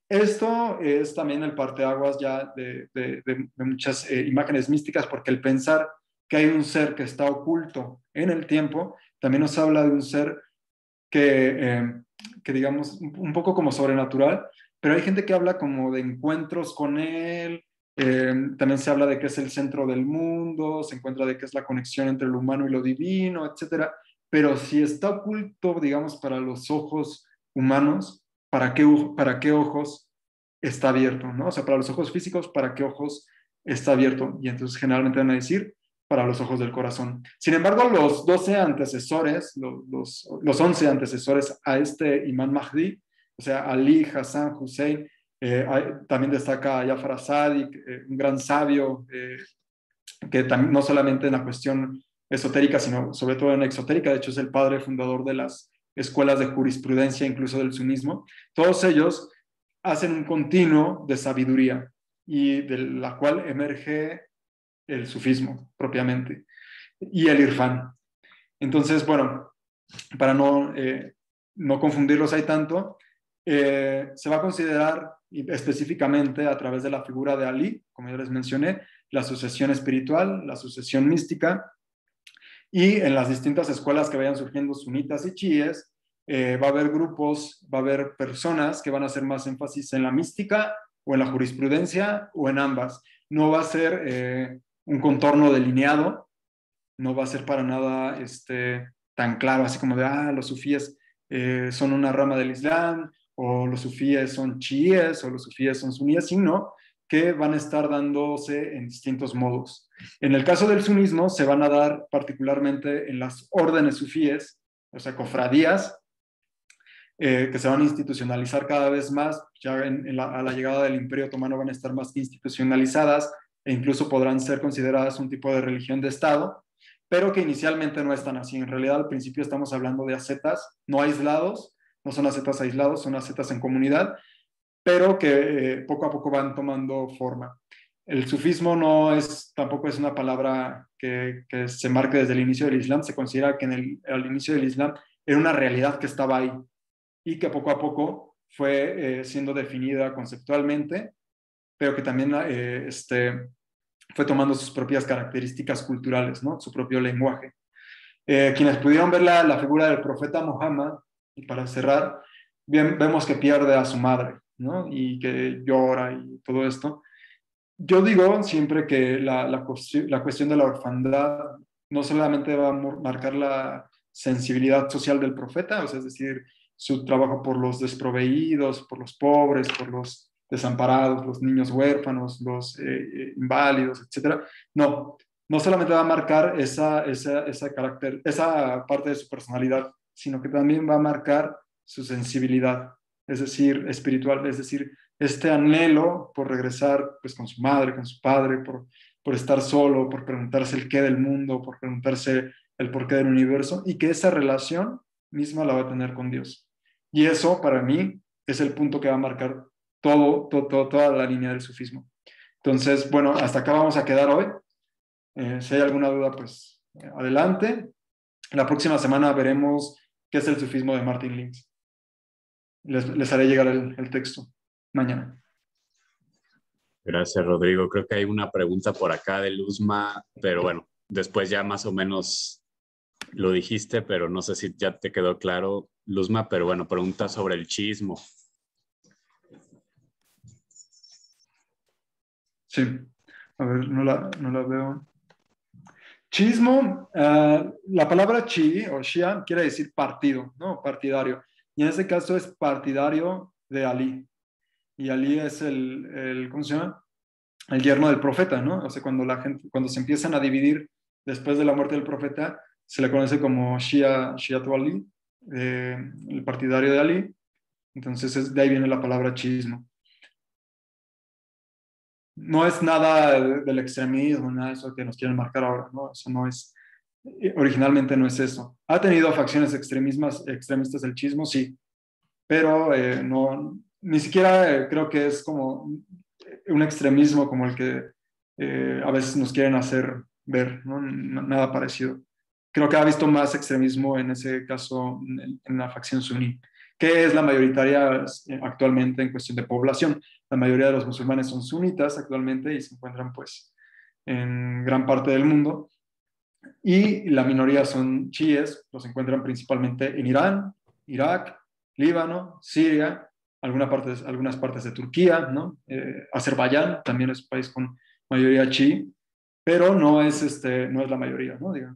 Speaker 2: Esto es también el parteaguas ya de, de, de, de muchas eh, imágenes místicas, porque el pensar que hay un ser que está oculto en el tiempo, también nos habla de un ser que, eh, que digamos, un poco como sobrenatural, pero hay gente que habla como de encuentros con él, eh, también se habla de que es el centro del mundo, se encuentra de que es la conexión entre lo humano y lo divino, etcétera. Pero si está oculto, digamos, para los ojos humanos, ¿para qué, para qué ojos está abierto? ¿No? O sea, para los ojos físicos, ¿para qué ojos está abierto? Y entonces generalmente van a decir, para los ojos del corazón. Sin embargo, los doce antecesores, los, los, los once antecesores a este Imam Mahdi, o sea, Ali, Hassan, Hussein, eh, hay, también destaca a Jafar Sadiq, eh, un gran sabio, eh, que también, no solamente en la cuestión esotérica, sino sobre todo en exotérica, de hecho es el padre fundador de las escuelas de jurisprudencia, incluso del sunismo. Todos ellos hacen un continuo de sabiduría y de la cual emerge el sufismo propiamente y el irfán. Entonces, bueno, para no, eh, no confundirlos hay tanto, eh, se va a considerar específicamente a través de la figura de Ali, como ya les mencioné, la sucesión espiritual, la sucesión mística, y en las distintas escuelas que vayan surgiendo sunitas y chiíes, eh, va a haber grupos, va a haber personas que van a hacer más énfasis en la mística o en la jurisprudencia o en ambas. No va a ser eh, un contorno delineado, no va a ser para nada este, tan claro, así como de, ah, los sufíes eh, son una rama del Islam, o los sufíes son chiíes, o los sufíes son suníes, sino que van a estar dándose en distintos modos. En el caso del sunismo, se van a dar particularmente en las órdenes sufíes, o sea, cofradías, eh, que se van a institucionalizar cada vez más, ya en, en la, a la llegada del Imperio Otomano van a estar más institucionalizadas, e incluso podrán ser consideradas un tipo de religión de Estado, pero que inicialmente no están así. En realidad, al principio estamos hablando de ascetas no aislados, no son ascetas aislados, son ascetas en comunidad, pero que eh, poco a poco van tomando forma. El sufismo no es, tampoco es una palabra que, que se marque desde el inicio del Islam, se considera que en el, al inicio del Islam era una realidad que estaba ahí y que poco a poco fue eh, siendo definida conceptualmente, pero que también eh, este, fue tomando sus propias características culturales, ¿no? Su propio lenguaje. Eh, quienes pudieron ver la, la figura del profeta Muhammad, y para cerrar, bien, vemos que pierde a su madre, ¿no? Y que llora y todo esto. Yo digo siempre que la, la, la cuestión de la orfandad no solamente va a marcar la sensibilidad social del profeta, o sea, es decir, su trabajo por los desproveídos, por los pobres, por los desamparados, los niños huérfanos, los eh, inválidos, etcétera. No, no solamente va a marcar esa, esa, esa, carácter, esa parte de su personalidad, sino que también va a marcar su sensibilidad, es decir, espiritual, es decir, este anhelo por regresar pues, con su madre, con su padre, por, por estar solo, por preguntarse el qué del mundo, por preguntarse el porqué del universo, y que esa relación misma la va a tener con Dios. Y eso, para mí, es el punto que va a marcar todo, todo, todo toda la línea del sufismo. Entonces, bueno, hasta acá vamos a quedar hoy. Eh, si hay alguna duda, pues eh, adelante. La próxima semana veremos qué es el sufismo de Martin Lins. Les, les haré llegar el, el texto mañana.
Speaker 1: Gracias, Rodrigo. Creo que hay una pregunta por acá de Luzma, pero bueno, después ya más o menos lo dijiste, pero no sé si ya te quedó claro, Luzma, pero bueno, pregunta sobre el chiismo.
Speaker 2: Sí, a ver, no la, no la veo. Chiismo, uh, la palabra chi o shia quiere decir partido, ¿no? Partidario. Y en este caso es partidario de Ali. Y Ali es el, el, ¿cómo se llama? El yerno del profeta, ¿no? O sea, cuando la gente, cuando se empiezan a dividir después de la muerte del profeta, se le conoce como Shia, Shiatu Ali, eh, el partidario de Ali. Entonces es, de ahí viene la palabra chiismo. No es nada del extremismo, nada de eso que nos quieren marcar ahora, ¿no? Eso no es, originalmente no es eso. ¿Ha tenido facciones extremistas, extremistas el chiismo? Sí, pero eh, no, ni siquiera eh, creo que es como un extremismo como el que eh, a veces nos quieren hacer ver, ¿no? Nada parecido. Creo que ha visto más extremismo en ese caso en, en la facción suní. que es la mayoritaria actualmente en cuestión de población. La mayoría de los musulmanes son sunitas actualmente y se encuentran pues en gran parte del mundo. Y la minoría son chiíes, los encuentran principalmente en Irán, Irak, Líbano, Siria, algunas partes, algunas partes de Turquía, ¿no? Eh, Azerbaiyán también es un país con mayoría chií, pero no es, este, no es la mayoría, ¿no? Digamos.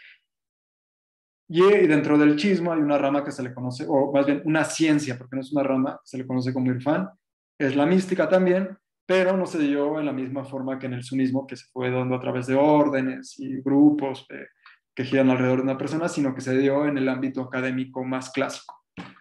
Speaker 2: Y dentro del chiismo hay una rama que se le conoce, o más bien una ciencia, porque no es una rama, que se le conoce como irfán, es la mística también, pero no se dio en la misma forma que en el sunismo, que se fue dando a través de órdenes y grupos eh, que giran alrededor de una persona, sino que se dio en el ámbito académico más clásico.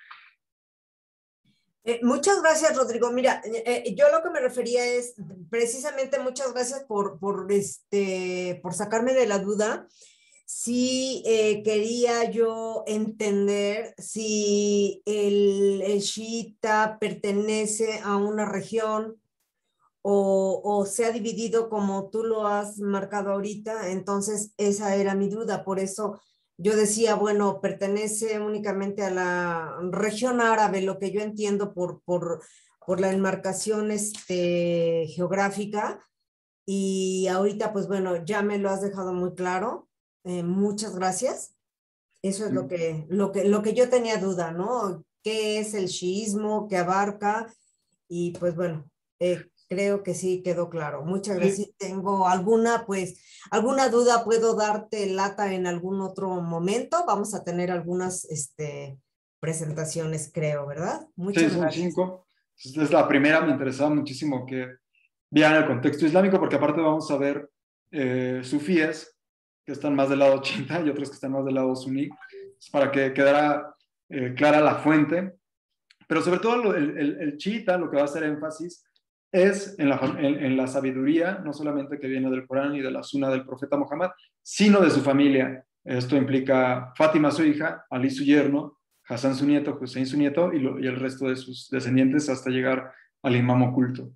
Speaker 11: Eh, muchas gracias, Rodrigo. Mira, eh, yo lo que me refería es precisamente muchas gracias por, por, este, por sacarme de la duda. Sí, eh, quería yo entender si el, el chiita pertenece a una región o, o se ha dividido como tú lo has marcado ahorita. Entonces, esa era mi duda. Por eso yo decía, bueno, pertenece únicamente a la región árabe, lo que yo entiendo por, por, por la enmarcación este, geográfica. Y ahorita, pues bueno, ya me lo has dejado muy claro. Eh, muchas gracias. Eso es lo que, lo, que, lo que yo tenía duda, ¿no? ¿Qué es el chiismo? ¿Qué abarca? Y pues bueno, eh, creo que sí quedó claro. Muchas gracias. Si tengo alguna, pues, alguna duda, puedo darte lata en algún otro momento. Vamos a tener algunas este, presentaciones, creo, ¿verdad? Muchas
Speaker 2: sí, son
Speaker 11: gracias.
Speaker 2: Cinco. Es la primera, me interesaba muchísimo que vean el contexto islámico, porque aparte vamos a ver eh, sufíes que están más del lado chiita y otros que están más del lado suní, para que quedara eh, clara la fuente. Pero sobre todo lo, el, el, el chiita lo que va a hacer énfasis es en la, en, en la sabiduría, no solamente que viene del Corán y de la Sunna del profeta Muhammad, sino de su familia. Esto implica Fátima, su hija, Ali, su yerno, Hassan, su nieto, Hussein, su nieto, y, lo, y el resto de sus descendientes hasta llegar al imam oculto.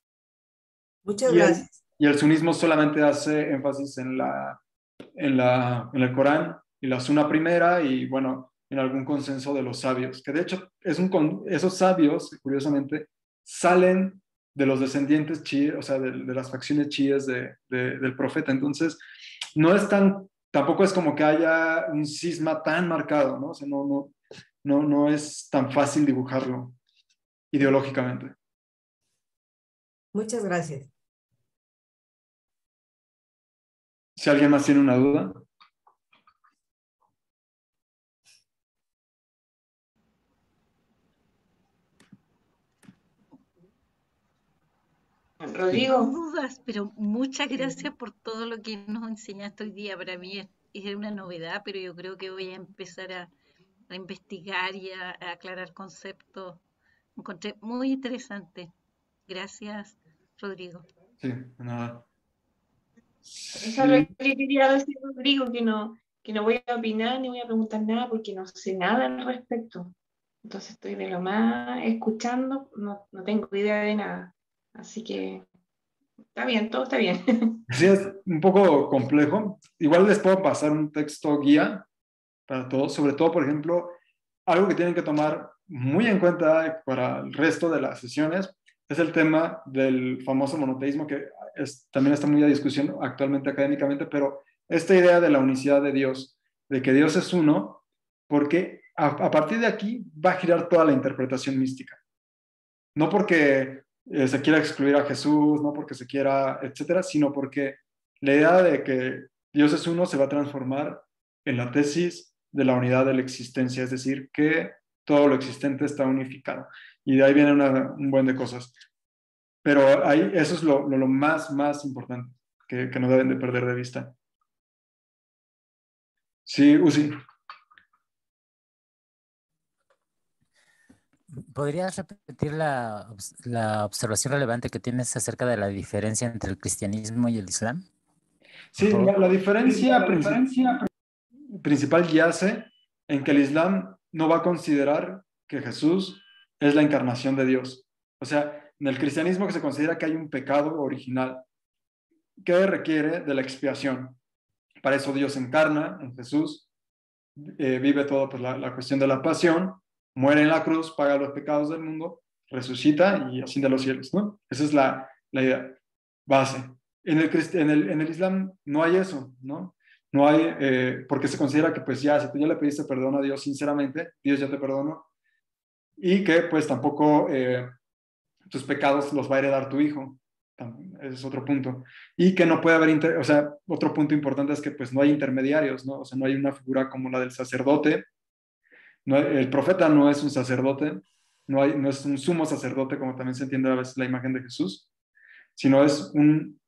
Speaker 11: Muchas
Speaker 2: y
Speaker 11: gracias.
Speaker 2: El, y el sunismo solamente hace énfasis en, la, en, la, en el Corán y la Sunna primera, y bueno, en algún consenso de los sabios, que de hecho es un, esos sabios, curiosamente, salen de los descendientes chiíes, o sea, de, de las facciones chiíes de, de, del profeta. Entonces, no es tan, tampoco es como que haya un cisma tan marcado, ¿no? O sea, no, no, no, no es tan fácil dibujarlo ideológicamente.
Speaker 11: Muchas gracias.
Speaker 2: Si alguien más tiene una duda.
Speaker 8: Rodrigo. No dudas, pero muchas gracias por todo lo que nos enseñaste hoy día. Para mí es, es una novedad, pero yo creo que voy a empezar a, a investigar y a, a aclarar conceptos. Encontré muy interesante. Gracias, Rodrigo.
Speaker 2: Sí, nada.
Speaker 12: Eso es lo que quería decir, Rodrigo, que no, que no voy a opinar ni voy a preguntar nada porque no sé nada al respecto. Entonces estoy de lo más escuchando, no, no tengo idea de nada. Así que está bien, todo está bien.
Speaker 2: Sí, es un poco complejo. Igual les puedo pasar un texto guía para todos, sobre todo, por ejemplo, algo que tienen que tomar muy en cuenta para el resto de las sesiones es el tema del famoso monoteísmo, que es, también está muy a discusión actualmente académicamente, pero esta idea de la unicidad de Dios, de que Dios es uno, porque a, a partir de aquí va a girar toda la interpretación mística. No porque eh, se quiera excluir a Jesús, no porque se quiera, etcétera, sino porque la idea de que Dios es uno se va a transformar en la tesis de la unidad de la existencia, es decir, que todo lo existente está unificado. Y de ahí viene una, un buen de cosas. Pero ahí, eso es lo, lo, lo más, más importante que, que no deben de perder de vista. Sí, Uzi.
Speaker 13: ¿Podrías repetir la, la observación relevante que tienes acerca de la diferencia entre el cristianismo y el islam?
Speaker 2: Sí, la, la diferencia, la diferencia principal yace en que el islam no va a considerar que Jesús es la encarnación de Dios. O sea, en el cristianismo que se considera que hay un pecado original que requiere de la expiación. Para eso Dios encarna en Jesús, eh, vive todo pues, la, la cuestión de la pasión, muere en la cruz, paga los pecados del mundo, resucita y asciende a los cielos, ¿no? Esa es la, la idea base. En el, en, el, en el Islam no hay eso, ¿no? No hay, eh, porque se considera que pues ya, si tú ya le pediste perdón a Dios sinceramente, Dios ya te perdonó, y que pues tampoco eh, tus pecados los va a heredar tu hijo. Ese es otro punto. Y que no puede haber, inter, o sea, otro punto importante es que pues no hay intermediarios, ¿no? O sea, no hay una figura como la del sacerdote. No hay, el profeta no es un sacerdote, no, hay, no es un sumo sacerdote, como también se entiende a veces la imagen de Jesús, sino es un,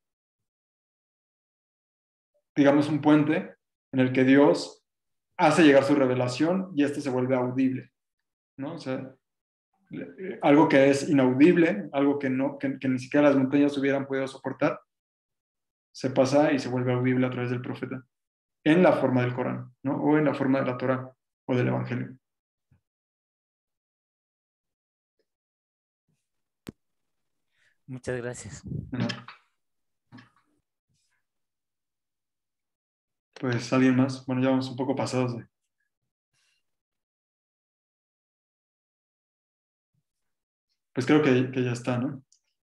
Speaker 2: digamos, un puente en el que Dios hace llegar su revelación y este se vuelve audible, ¿no? O sea, algo que es inaudible, algo que, no, que, que ni siquiera las montañas hubieran podido soportar, se pasa y se vuelve audible a través del profeta, en la forma del Corán, ¿no? O en la forma de la Torá o del Evangelio.
Speaker 13: Muchas gracias.
Speaker 2: ¿No? Pues, ¿alguien más? Bueno, ya vamos un poco pasados de... Pues creo que, que ya está, ¿no?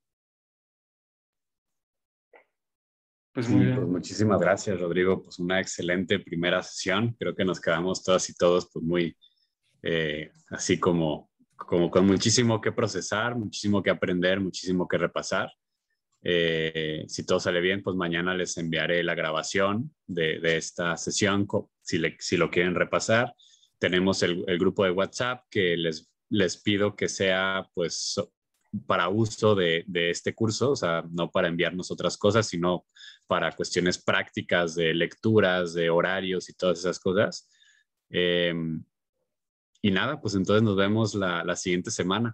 Speaker 2: Pues muy
Speaker 1: sí,
Speaker 2: bien.
Speaker 1: Pues muchísimas gracias, Rodrigo. Pues una excelente primera sesión. Creo que nos quedamos todas y todos pues muy, eh, así como, como con muchísimo que procesar, muchísimo que aprender, muchísimo que repasar. Eh, si todo sale bien, pues mañana les enviaré la grabación de, de esta sesión, si, le, si lo quieren repasar. Tenemos el, el grupo de WhatsApp que les, les pido que sea pues para uso de, de este curso, o sea, no para enviarnos otras cosas, sino para cuestiones prácticas de lecturas, de horarios y todas esas cosas. Eh, y nada, pues entonces nos vemos la, la siguiente semana.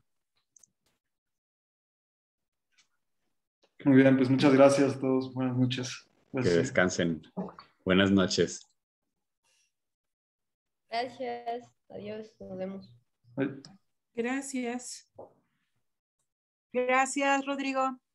Speaker 2: Muy bien, pues muchas gracias a todos. Buenas noches. Gracias.
Speaker 1: Que descansen. Buenas noches.
Speaker 9: Gracias. Adiós. Nos vemos.
Speaker 4: Gracias. Gracias, Rodrigo.